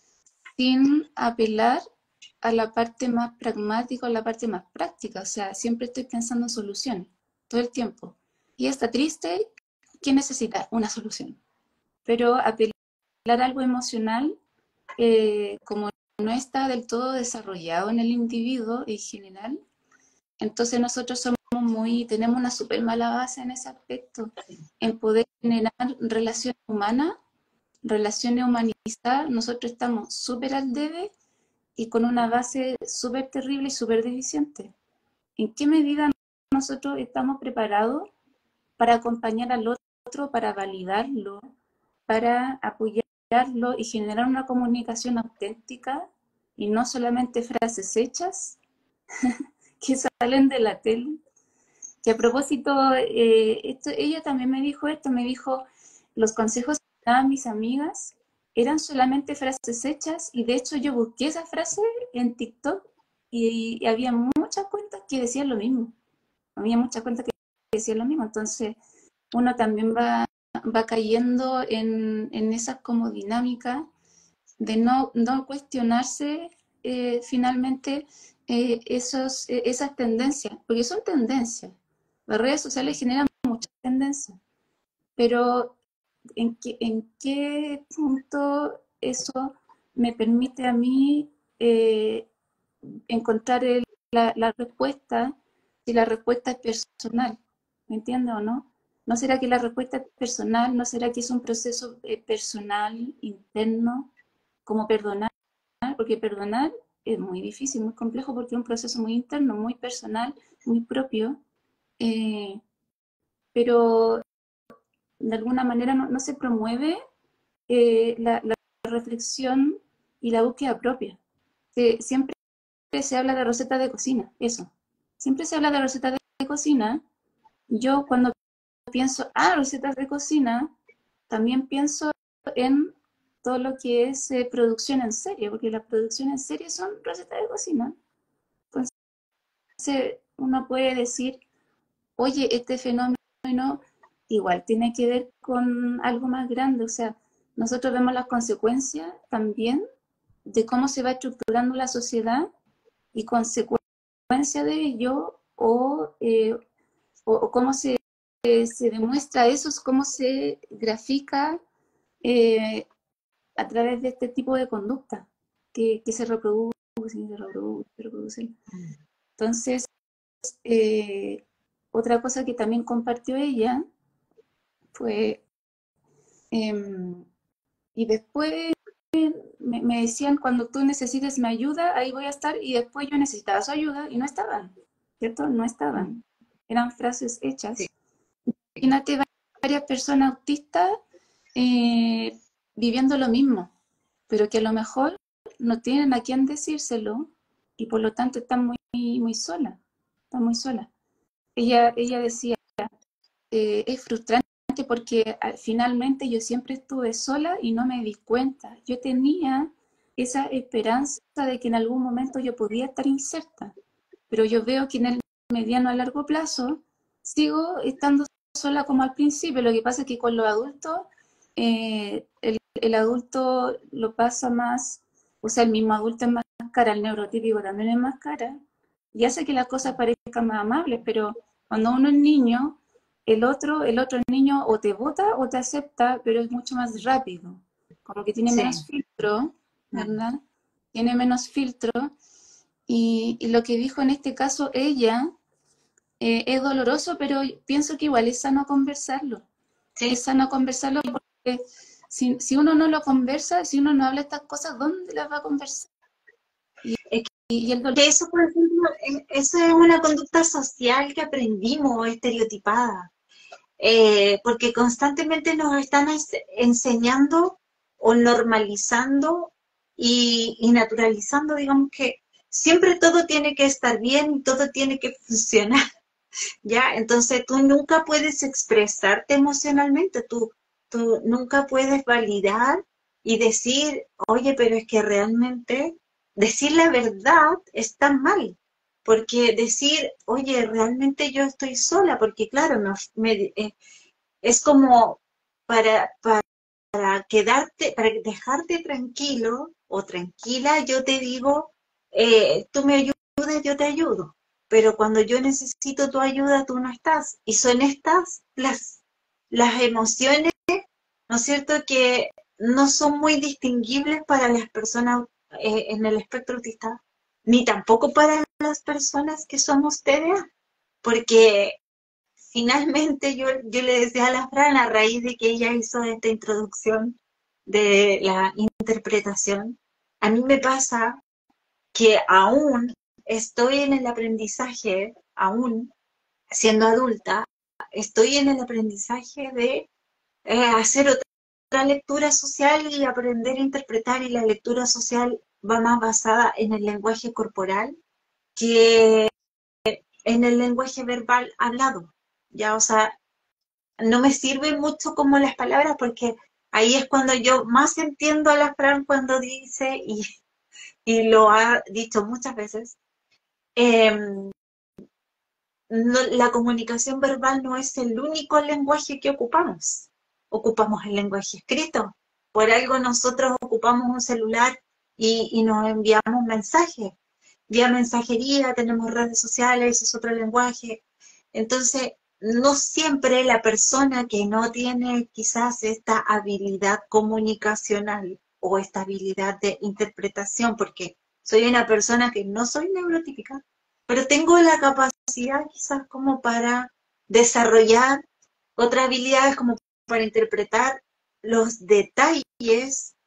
sin apelar a la parte más pragmática o la parte más práctica. O sea, siempre estoy pensando en soluciones, todo el tiempo. Y está triste, ¿qué necesita? Una solución. Pero apelar a algo emocional, como no está del todo desarrollado en el individuo en general, entonces nosotros tenemos una súper mala base en ese aspecto, en poder generar relaciones humanas, relaciones humanizadas. Nosotros estamos súper al debe y con una base súper terrible y súper deficiente. ¿En qué medida nosotros estamos preparados para acompañar al otro, para validarlo, para apoyarlo y generar una comunicación auténtica y no solamente frases hechas que salen de la tele? Que a propósito, ella también me dijo esto, me dijo, los consejos que daban mis amigas eran solamente frases hechas y de hecho yo busqué esa frase en TikTok y había muchas cuentas que decían lo mismo, había muchas cuentas que decían lo mismo, entonces uno también va cayendo en esas como dinámicas de no cuestionarse finalmente esas tendencias, porque son tendencias. Las redes sociales generan muchas tendencias, pero ¿en qué punto eso me permite a mí encontrar la respuesta, si la respuesta es personal? ¿Me entiendes o no? ¿No será que la respuesta es personal? ¿No será que es un proceso personal, interno, como perdonar? Porque perdonar es muy difícil, muy complejo, porque es un proceso muy interno, muy personal, muy propio, eh, pero de alguna manera no se promueve la reflexión y la búsqueda propia. Siempre se habla de recetas de cocina, eso. Siempre se habla de recetas de cocina. Yo cuando pienso, recetas de cocina, también pienso en todo lo que es producción en serie, porque las producciones en serie son recetas de cocina. Entonces uno puede decir, oye, este fenómeno igual tiene que ver con algo más grande, o sea, nosotros vemos las consecuencias también de cómo se va estructurando la sociedad y consecuencia de ello, o cómo se demuestra eso, es cómo se grafica eh, a través de este tipo de conducta que se reproducen, se reproducen. Entonces, otra cosa que también compartió ella fue, y después me decían, cuando tú necesites mi ayuda, ahí voy a estar, y después yo necesitaba su ayuda y no estaban, ¿cierto? No estaban. Eran frases hechas. Sí. Imagínate varias personas autistas viviendo lo mismo, pero que a lo mejor no tienen a quién decírselo y por lo tanto están muy solas. Están muy solas. Ella decía, es frustrante porque finalmente yo siempre estuve sola y no me di cuenta. Yo tenía esa esperanza de que en algún momento yo podía estar inserta, pero yo veo que en el mediano a largo plazo sigo estando sola como al principio. Lo que pasa es que con los adultos, el adulto lo pasa más, o sea, el mismo adulto es más cara, el neurotípico también es más cara, y hace que las cosas parezcan más amables, pero cuando uno es niño, el otro niño o te vota o te acepta, pero es mucho más rápido, como que tiene Sí. menos filtro, ¿verdad? Tiene menos filtro, y lo que dijo en este caso ella es doloroso, pero pienso que igual es sano conversarlo. Sí. Es sano conversarlo porque si uno no lo conversa, si uno no habla estas cosas, ¿dónde las va a conversar? Es Y el dolor. que eso, por ejemplo, eso es una conducta social que aprendimos estereotipada, porque constantemente nos están enseñando o normalizando y naturalizando, digamos que siempre todo tiene que estar bien y todo tiene que funcionar, ¿ya? Entonces tú nunca puedes expresarte emocionalmente, tú nunca puedes validar y decir, oye, pero es que realmente decir la verdad está mal. Porque decir, oye, realmente yo estoy sola, porque claro, es como para quedarte, para dejarte tranquilo o tranquila, yo te digo, tú me ayudas, yo te ayudo. Pero cuando yo necesito tu ayuda, tú no estás. Y son estas las emociones, ¿no es cierto?, que no son muy distinguibles para las personas en el espectro autista, ni tampoco para las personas que somos TDA, porque finalmente yo le decía a la Fran, a raíz de que ella hizo esta introducción de la interpretación, a mí me pasa que aún estoy en el aprendizaje, aún siendo adulta, estoy en el aprendizaje de hacer otra lectura social y aprender a interpretar, y la lectura social va más basada en el lenguaje corporal que en el lenguaje verbal hablado. Ya, o sea, no me sirve mucho como las palabras porque ahí es cuando yo más entiendo a la Fran cuando dice, y lo ha dicho muchas veces, eh, la comunicación verbal no es el único lenguaje que ocupamos. Ocupamos el lenguaje escrito. Por algo nosotros ocupamos un celular y nos enviamos mensajes. Vía mensajería, tenemos redes sociales, es otro lenguaje. Entonces, no siempre la persona que no tiene quizás esta habilidad comunicacional o esta habilidad de interpretación, porque soy una persona que no soy neurotípica, pero tengo la capacidad quizás como para desarrollar otras habilidades, como para interpretar los detalles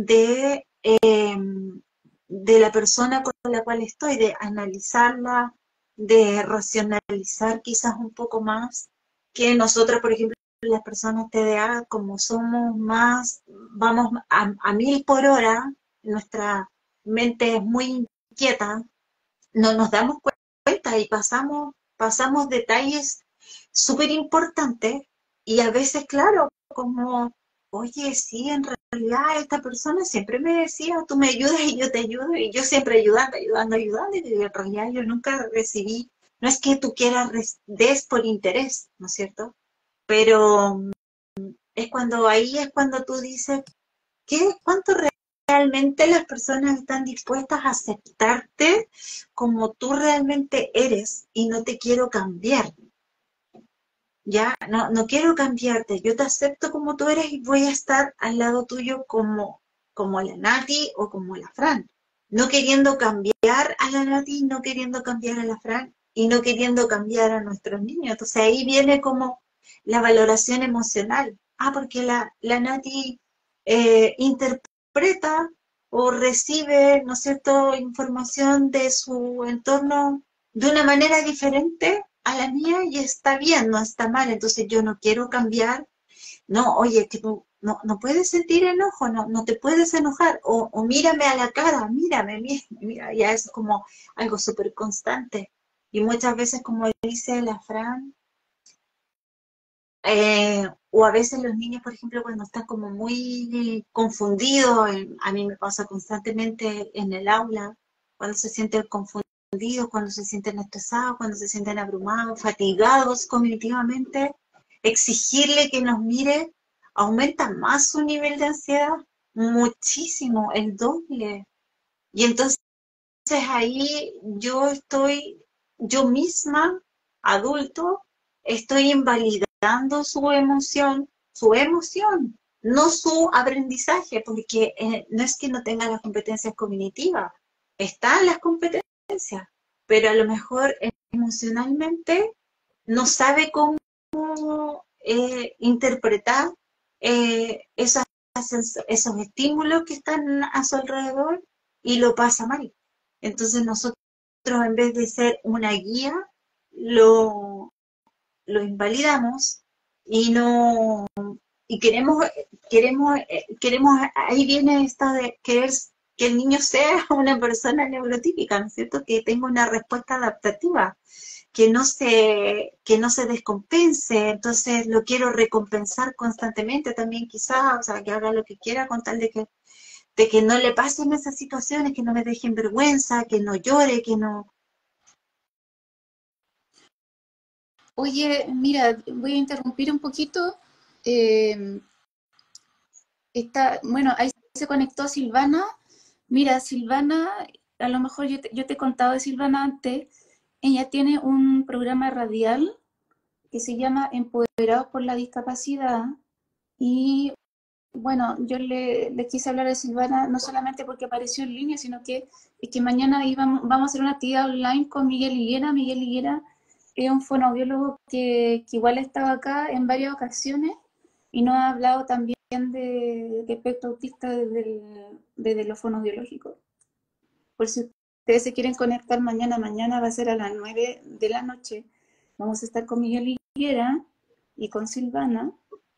de la persona con la cual estoy, de analizarla, de racionalizar quizás un poco más, que nosotros, por ejemplo, las personas TDA, como somos más, vamos a 1000 por hora, nuestra mente es muy inquieta, no nos damos cuenta y pasamos detalles súper importantes, y a veces, claro, como, oye, sí, en realidad esta persona siempre me decía, tú me ayudas y yo te ayudo, y yo siempre ayudando, y en realidad yo nunca recibí, no es que tú quieras des por interés, ¿no es cierto? Pero ahí es cuando tú dices, ¿cuánto realmente las personas están dispuestas a aceptarte como tú realmente eres y no te quiero cambiar. Ya, no quiero cambiarte, yo te acepto como tú eres y voy a estar al lado tuyo como la Nati o como la Fran. No queriendo cambiar a la Nati, no queriendo cambiar a la Fran y no queriendo cambiar a nuestros niños. Entonces ahí viene como la valoración emocional. Ah, porque la Nati interpreta o recibe, ¿no es cierto?, información de su entorno de una manera diferente a la mía y está bien, no está mal. Entonces yo no quiero cambiar. No, oye, que tú no puedes sentir enojo, no te puedes enojar. O mírame a la cara, mírame, mira, ya es como algo súper constante. Y muchas veces, como dice la Fran, o a veces los niños, por ejemplo, cuando están como muy confundidos, a mí me pasa constantemente en el aula, cuando se sienten confundidos, cuando se sienten estresados, cuando se sienten abrumados, fatigados cognitivamente, exigirle que nos mire aumenta más su nivel de ansiedad, muchísimo, el doble. Y entonces ahí yo misma, adulto, estoy invalidando su emoción, no su aprendizaje, porque no es que no tenga las competencias cognitivas, están las competencias, pero a lo mejor emocionalmente no sabe cómo interpretar esos estímulos que están a su alrededor y lo pasa mal. Entonces nosotros, en vez de ser una guía, lo invalidamos y no y queremos, ahí viene esta de querer que el niño sea una persona neurotípica, ¿no es cierto? Que tenga una respuesta adaptativa, que no se descompense, entonces lo quiero recompensar constantemente también quizás, o sea, que haga lo que quiera con tal de que no le pasen esas situaciones, que no me dejen vergüenza, que no llore, que no. Oye, mira, voy a interrumpir un poquito. Eh, bueno, ahí se conectó Silvana. Mira, Silvana, a lo mejor yo te he contado de Silvana antes. Ella tiene un programa radial que se llama Empoderados por la Discapacidad. Y bueno, yo le quise hablar a Silvana no solamente porque apareció en línea, sino que mañana vamos a hacer una actividad online con Miguel Higuera. Miguel Higuera es un fonoaudiólogo que igual ha estado acá en varias ocasiones y nos ha hablado también de espectro autista desde lo fonoaudiológico. Por si ustedes se quieren conectar mañana va a ser a las 9 de la noche. Vamos a estar con Miguel Higuera y con Silvana.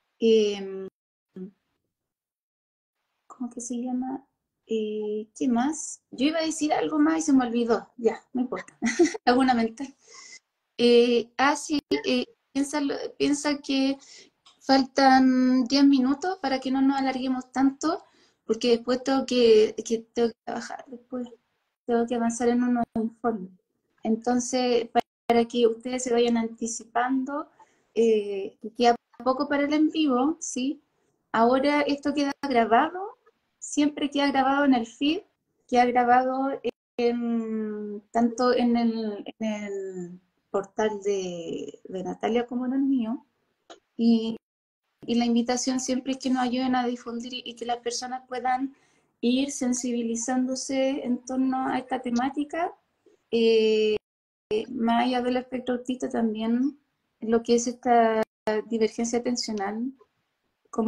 ¿Cómo que se llama? ¿Qué más? Yo iba a decir algo más y se me olvidó. Ya, no importa. Alguna mental. Sí, piensa que faltan 10 minutos para que no nos alarguemos tanto, porque después tengo que trabajar, después tengo que avanzar en unos informes. Entonces, para que ustedes se vayan anticipando, queda poco para el en vivo, ¿sí? Ahora esto queda grabado, siempre queda grabado en el feed, queda grabado tanto en el portal de Natalia como en el mío. Y la invitación siempre es que nos ayuden a difundir y que las personas puedan ir sensibilizándose en torno a esta temática. Eh, Más allá del espectro autista también lo que es esta divergencia atencional, como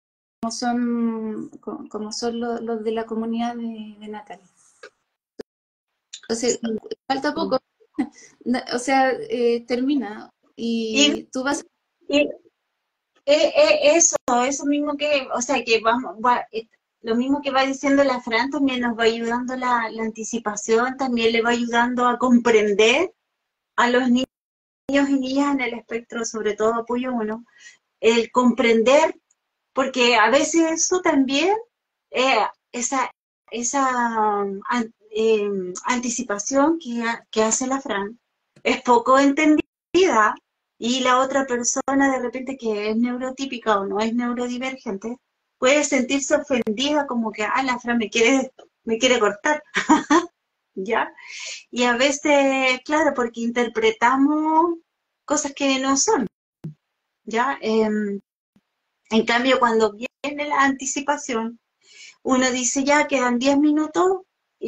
son los de la comunidad de Natalia. Entonces, falta poco, o sea, termina Y, y tú vas. y eso mismo que, o sea, que lo mismo que va diciendo la Fran también nos va ayudando la anticipación, también le va ayudando a comprender a los niños y niñas en el espectro, sobre todo apoyo uno, el comprender, porque a veces eso también, esa anticipación que hace la Fran es poco entendida y la otra persona de repente que es neurotípica o no es neurodivergente, puede sentirse ofendida como que, ah, la Fran me quiere cortar, ¿ya? Y a veces, claro, porque interpretamos cosas que no son, ¿ya? En cambio, cuando viene la anticipación, uno dice ya quedan 10 minutos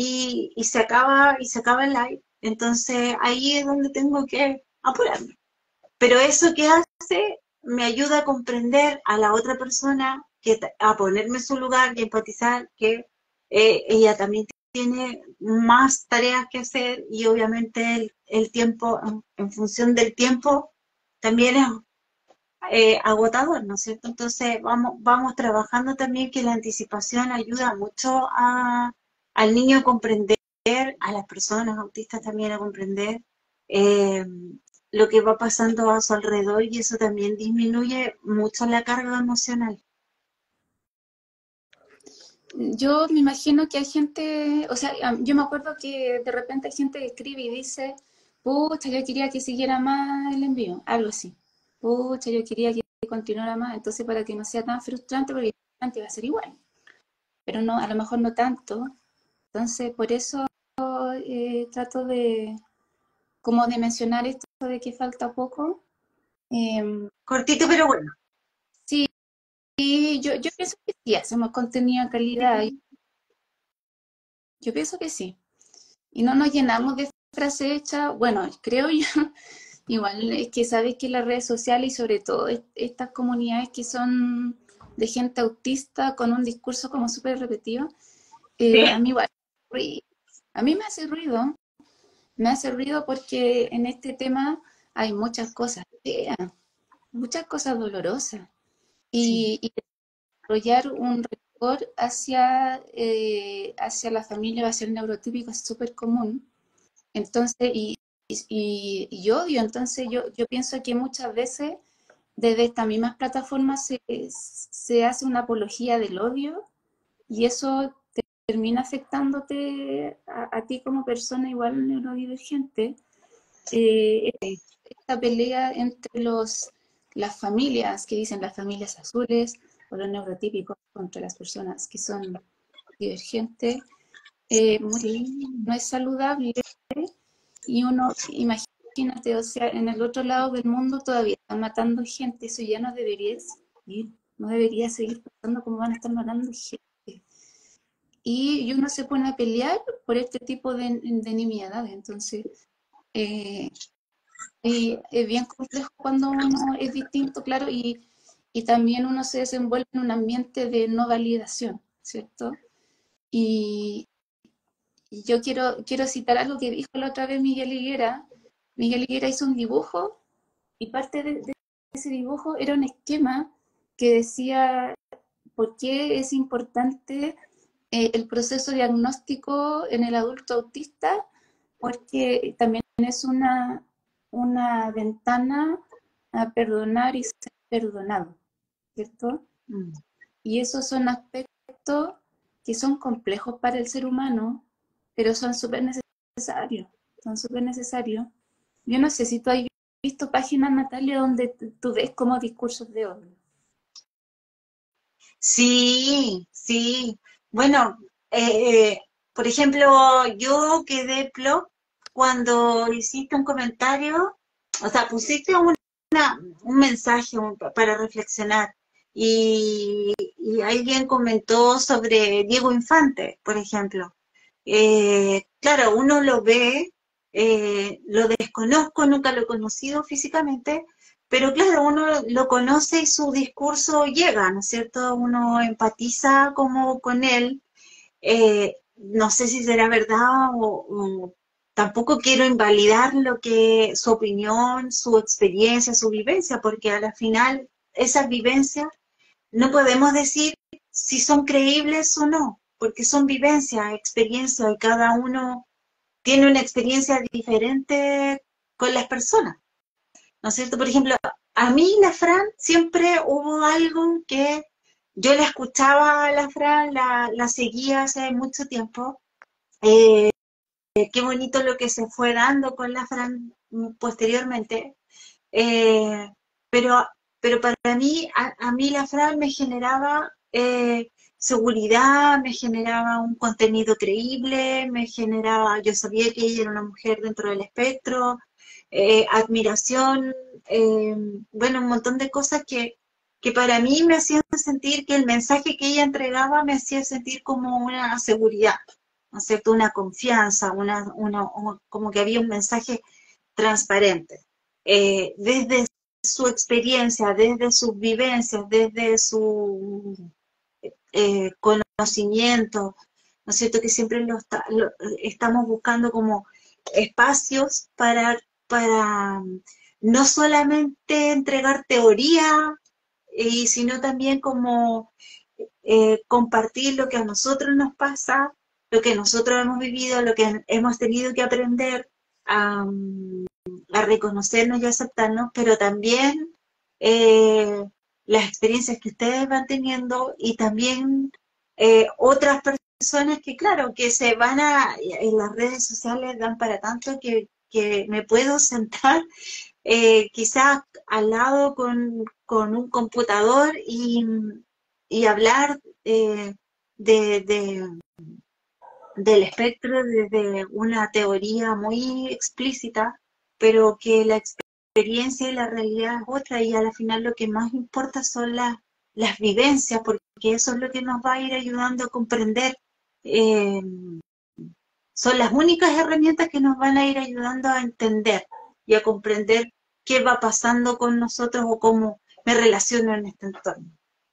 y se acaba el live. Entonces ahí es donde tengo que apurarme. Pero eso que hace me ayuda a comprender a la otra persona, a ponerme en su lugar y empatizar que ella también tiene más tareas que hacer y obviamente el tiempo, en función del tiempo, también es agotador, ¿no es cierto? Entonces vamos trabajando también que la anticipación ayuda mucho al niño a comprender, a las personas autistas también a comprender eh, lo que va pasando a su alrededor y eso también disminuye mucho la carga emocional. Yo me imagino que hay gente, o sea, yo me acuerdo que de repente hay gente que escribe y dice, pucha, yo quería que siguiera más el envío, algo así. Pucha, yo quería que continuara más, entonces para que no sea tan frustrante, porque antes va a ser igual, pero no, a lo mejor no tanto. Entonces, por eso trato de, como de mencionar esto de que falta poco. Cortito pero bueno. Sí, y yo pienso que sí, hacemos contenido de calidad, yo pienso que sí. Y no nos llenamos de frases hechas, bueno, creo yo, igual es que sabes que las redes sociales y sobre todo estas comunidades que son de gente autista con un discurso como súper repetido, a mí igual, a mí me hace ruido porque en este tema hay muchas cosas feas, muchas cosas dolorosas Sí. y desarrollar un rencor hacia la familia o hacia el neurotípico es súper común. Entonces, y odio, entonces yo pienso que muchas veces desde estas mismas plataformas se hace una apología del odio y eso termina afectándote a ti como persona igual neurodivergente. Esta pelea entre las familias, que dicen las familias azules o los neurotípicos contra las personas que son divergentes, Sí. no es saludable. Y uno, imagínate, o sea, en el otro lado del mundo todavía están matando gente, eso ya no debería seguir, no debería seguir pasando como van a estar matando gente. Y uno se pone a pelear por este tipo de nimiedades, entonces eh, es bien complejo cuando uno es distinto, claro, y también uno se desenvuelve en un ambiente de no validación, ¿cierto? Y, y yo quiero citar algo que dijo la otra vez Miguel Higuera. Miguel Higuera hizo un dibujo y parte de ese dibujo era un esquema que decía por qué es importante el proceso diagnóstico en el adulto autista, porque también es una ventana a perdonar y ser perdonado, ¿cierto? Mm. Y esos son aspectos que son complejos para el ser humano, pero son súper necesarios, son súper necesarios. Yo no sé si tú has visto páginas, Natalia, donde tú ves como discursos de odio. Sí, sí. Bueno, por ejemplo, yo quedé plop cuando hiciste un comentario, o sea, pusiste un mensaje para reflexionar y alguien comentó sobre Diego Infante, por ejemplo. Claro, uno lo ve, lo desconozco, nunca lo he conocido físicamente, pero claro, uno lo conoce y su discurso llega, ¿no es cierto? Uno empatiza como con él. No sé si será verdad o tampoco quiero invalidar lo que su opinión, su experiencia, su vivencia, porque a la final esas vivencias no podemos decir si son creíbles o no, porque son vivencias, experiencias y cada uno tiene una experiencia diferente con las personas. ¿No es cierto? Por ejemplo, a mí la Fran siempre hubo algo que yo la escuchaba a la Fran, la seguía hace mucho tiempo. Eh, Qué bonito lo que se fue dando con la Fran posteriormente. Eh, pero, pero para mí, a mí la Fran me generaba seguridad, me generaba un contenido creíble, me generaba, yo sabía que ella era una mujer dentro del espectro, admiración, eh, bueno, un montón de cosas que para mí me hacían sentir que el mensaje que ella entregaba me hacía sentir como una seguridad, ¿no es cierto? Una confianza, como que había un mensaje transparente. Desde su experiencia, desde sus vivencias, desde su conocimiento, ¿no es cierto? Que siempre estamos buscando como espacios para no solamente entregar teoría, sino también como compartir lo que a nosotros nos pasa, lo que nosotros hemos vivido, lo que hemos tenido que aprender a, a reconocernos y aceptarnos, pero también eh, las experiencias que ustedes van teniendo y también otras personas que, claro, que se van en las redes sociales dan para tanto que me puedo sentar quizás al lado con un computador y hablar de, del espectro desde una teoría muy explícita, pero que la experiencia y la realidad es otra, y al final lo que más importa son las vivencias, porque eso es lo que nos va a ir ayudando a comprender. eh, Son las únicas herramientas que nos van a ir ayudando a entender y a comprender qué va pasando con nosotros o cómo me relaciono en este entorno.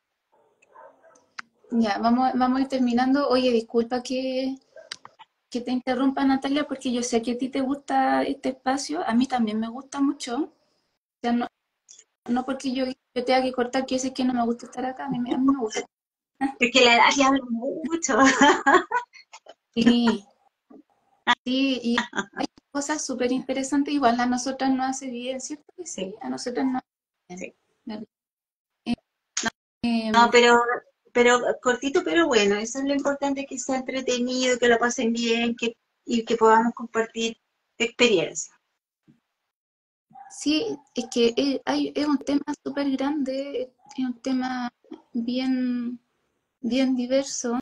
Ya, vamos a ir terminando. Oye, disculpa que te interrumpa, Natalia, porque yo sé que a ti te gusta este espacio, a mí también me gusta mucho. O sea, no porque yo tenga que cortar, quiere decir que no me gusta estar acá, a mí me gusta. Es que la edad ya habla mucho. Sí, sí, y hay cosas súper interesantes, igual a nosotras nos hace bien, ¿cierto que sí? Sí, A nosotras nos hace bien, sí. ¿verdad? No, Em, pero cortito, pero bueno, eso es lo importante, que sea entretenido, que lo pasen bien, y que podamos compartir experiencias. sí, es que es un tema súper grande, es un tema bien, bien diverso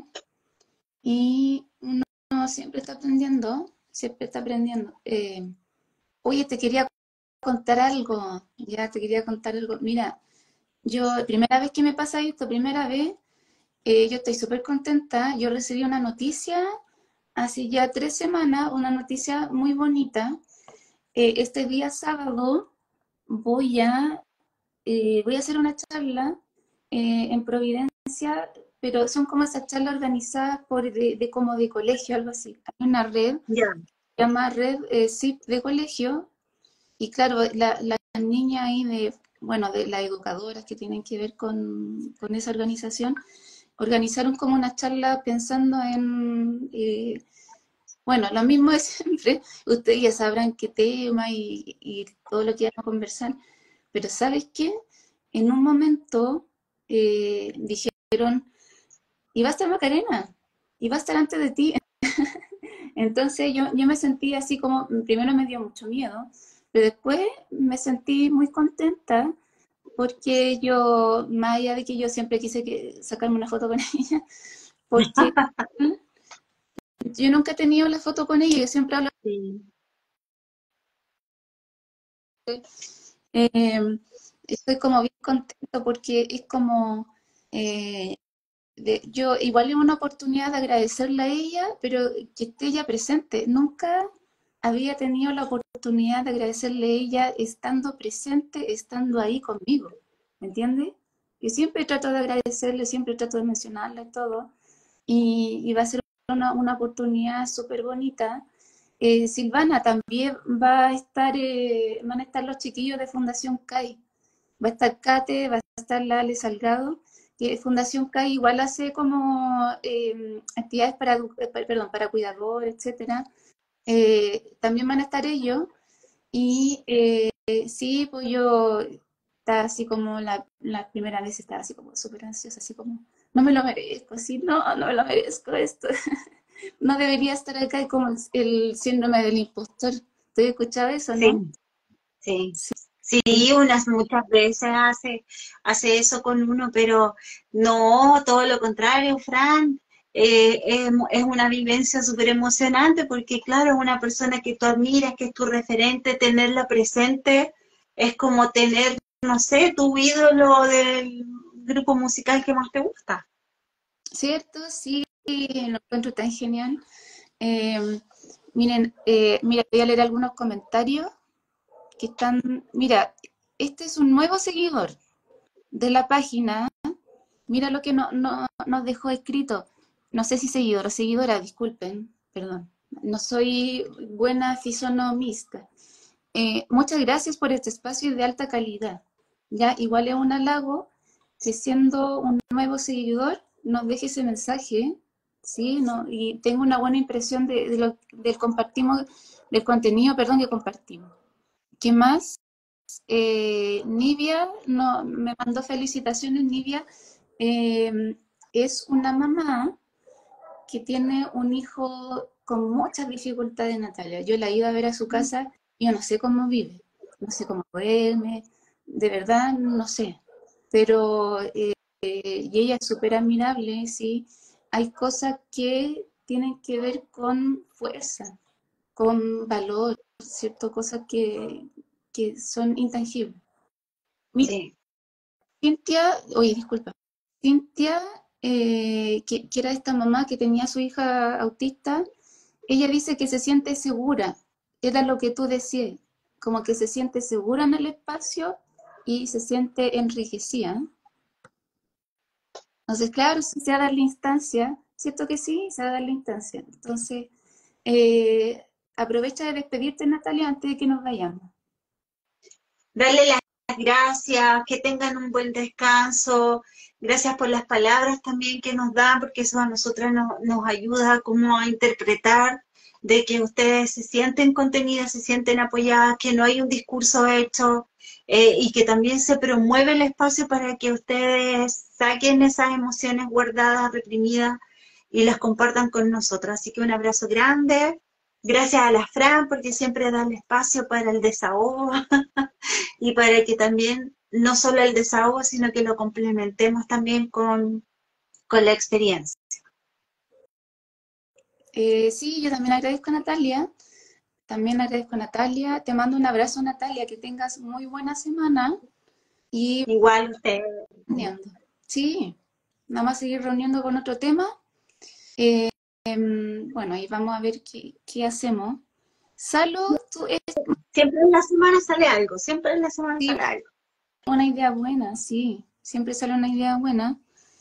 y uno siempre está aprendiendo, siempre está aprendiendo. Oye, te quería contar algo, ya te quería contar algo. Mira, yo, primera vez que me pasa esto, primera vez, yo estoy súper contenta. Yo recibí una noticia hace ya 3 semanas, una noticia muy bonita. Este día sábado voy voy a hacer una charla en Providencia, pero son como esas charlas organizadas como de colegio, algo así. Hay una red, Ya, se llama Red SIP de colegio, y claro, las niñas ahí bueno, de las educadoras que tienen que ver con esa organización, organizaron como una charla pensando en, bueno, lo mismo de siempre, ustedes ya sabrán qué tema y todo lo que van a conversar, pero ¿sabes qué? En un momento dijeron, y va a estar Macarena, y va a estar antes de ti. Entonces yo me sentí así como, primero me dio mucho miedo, pero después me sentí muy contenta porque yo, más allá de que yo siempre quise sacarme una foto con ella, porque yo nunca he tenido la foto con ella, yo siempre hablo, sí. eh, estoy como bien contento porque es como, eh, yo igual es una oportunidad de agradecerle a ella, pero que esté ella presente. Nunca había tenido la oportunidad de agradecerle a ella estando presente, estando ahí conmigo, ¿me entiendes? Yo siempre trato de agradecerle, siempre trato de mencionarle todo, y va a ser una oportunidad súper bonita. Silvana, también van a estar los chiquillos de Fundación CAI. Va a estar Kate, va a estar la Ale Salgado, que Fundación CAI igual hace como actividades perdón, para cuidadores, etcétera. También van a estar ellos y sí, pues yo estaba así como la primera vez estaba así como súper ansiosa, así como, no me lo merezco, así, no me lo merezco esto. No debería estar acá, y como el síndrome del impostor. ¿Te has escuchado eso, no? Sí, sí. Sí, unas muchas veces hace eso con uno, pero no, todo lo contrario, Fran. Es una vivencia súper emocionante porque, claro, es una persona que tú admiras, que es tu referente, tenerla presente es como tener, no sé, tu ídolo del grupo musical que más te gusta. ¿Cierto? Sí, lo encuentro tan genial. Eh, miren, mira, voy a leer algunos comentarios que están, mira, este es un nuevo seguidor de la página. Mira lo que nos dejó escrito. No sé si seguidor o seguidora, disculpen, perdón. No soy buena fisonomista. Muchas gracias por este espacio de alta calidad. Ya, igual es un halago que siendo un nuevo seguidor nos deje ese mensaje, ¿sí? No, y tengo una buena impresión del compartimos, del contenido, perdón, que compartimos. ¿Qué más? Nivia no, me mandó felicitaciones. Nivia es una mamá que tiene un hijo con muchas dificultades, Natalia. Yo la he ido a ver a su casa y yo no sé cómo vive, no sé cómo duerme, de verdad no sé. Pero, y ella es súper admirable, sí. Hay cosas que tienen que ver con fuerza, con valor, ¿cierto? Cosas que son intangibles. Mira, Sí. Cintia, oye, disculpa, Cintia, que era esta mamá que tenía a su hija autista, ella dice que se siente segura, era lo que tú decías, como que se siente segura en el espacio y se siente enriquecida. Entonces, claro, si se va a dar la instancia, ¿cierto que sí? Se va a dar la instancia. Entonces, eh, aprovecha de despedirte, Natalia, antes de que nos vayamos. Darle las gracias, que tengan un buen descanso. Gracias por las palabras también que nos dan, porque eso a nosotras nos ayuda como a interpretar de que ustedes se sienten contenidas, se sienten apoyadas, que no hay un discurso hecho y que también se promueve el espacio para que ustedes saquen esas emociones guardadas, reprimidas y las compartan con nosotros. Así que un abrazo grande. Gracias a la Fran porque siempre da el espacio para el desahogo y para que también no solo el desahogo, sino que lo complementemos también con la experiencia. Sí, yo también agradezco a Natalia. También agradezco a Natalia. Te mando un abrazo, Natalia. Que tengas muy buena semana. Y Igual usted, reuniendo. Sí, vamos a seguir reuniendo con otro tema. Eh, bueno, y vamos a ver qué hacemos. Salo, tú es siempre en la semana sale algo, siempre en la semana sí, sale algo. una idea buena, sí. Siempre sale una idea buena.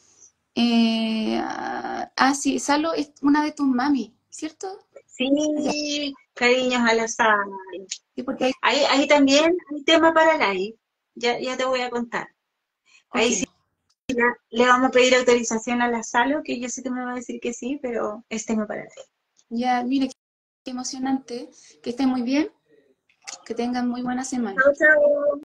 Sí, Salo es una de tus mami, ¿cierto? Ya, Sí, cariños a la sala. sí, porque hay. Ahí también hay tema para la I. Ya te voy a contar. Ok, Ahí sí le vamos a pedir autorización a la Salo, que yo sé que me va a decir que sí, pero es tema para la I. ya, mire, qué emocionante. Que estén muy bien. Que tengan muy buena semana. Chao, chao.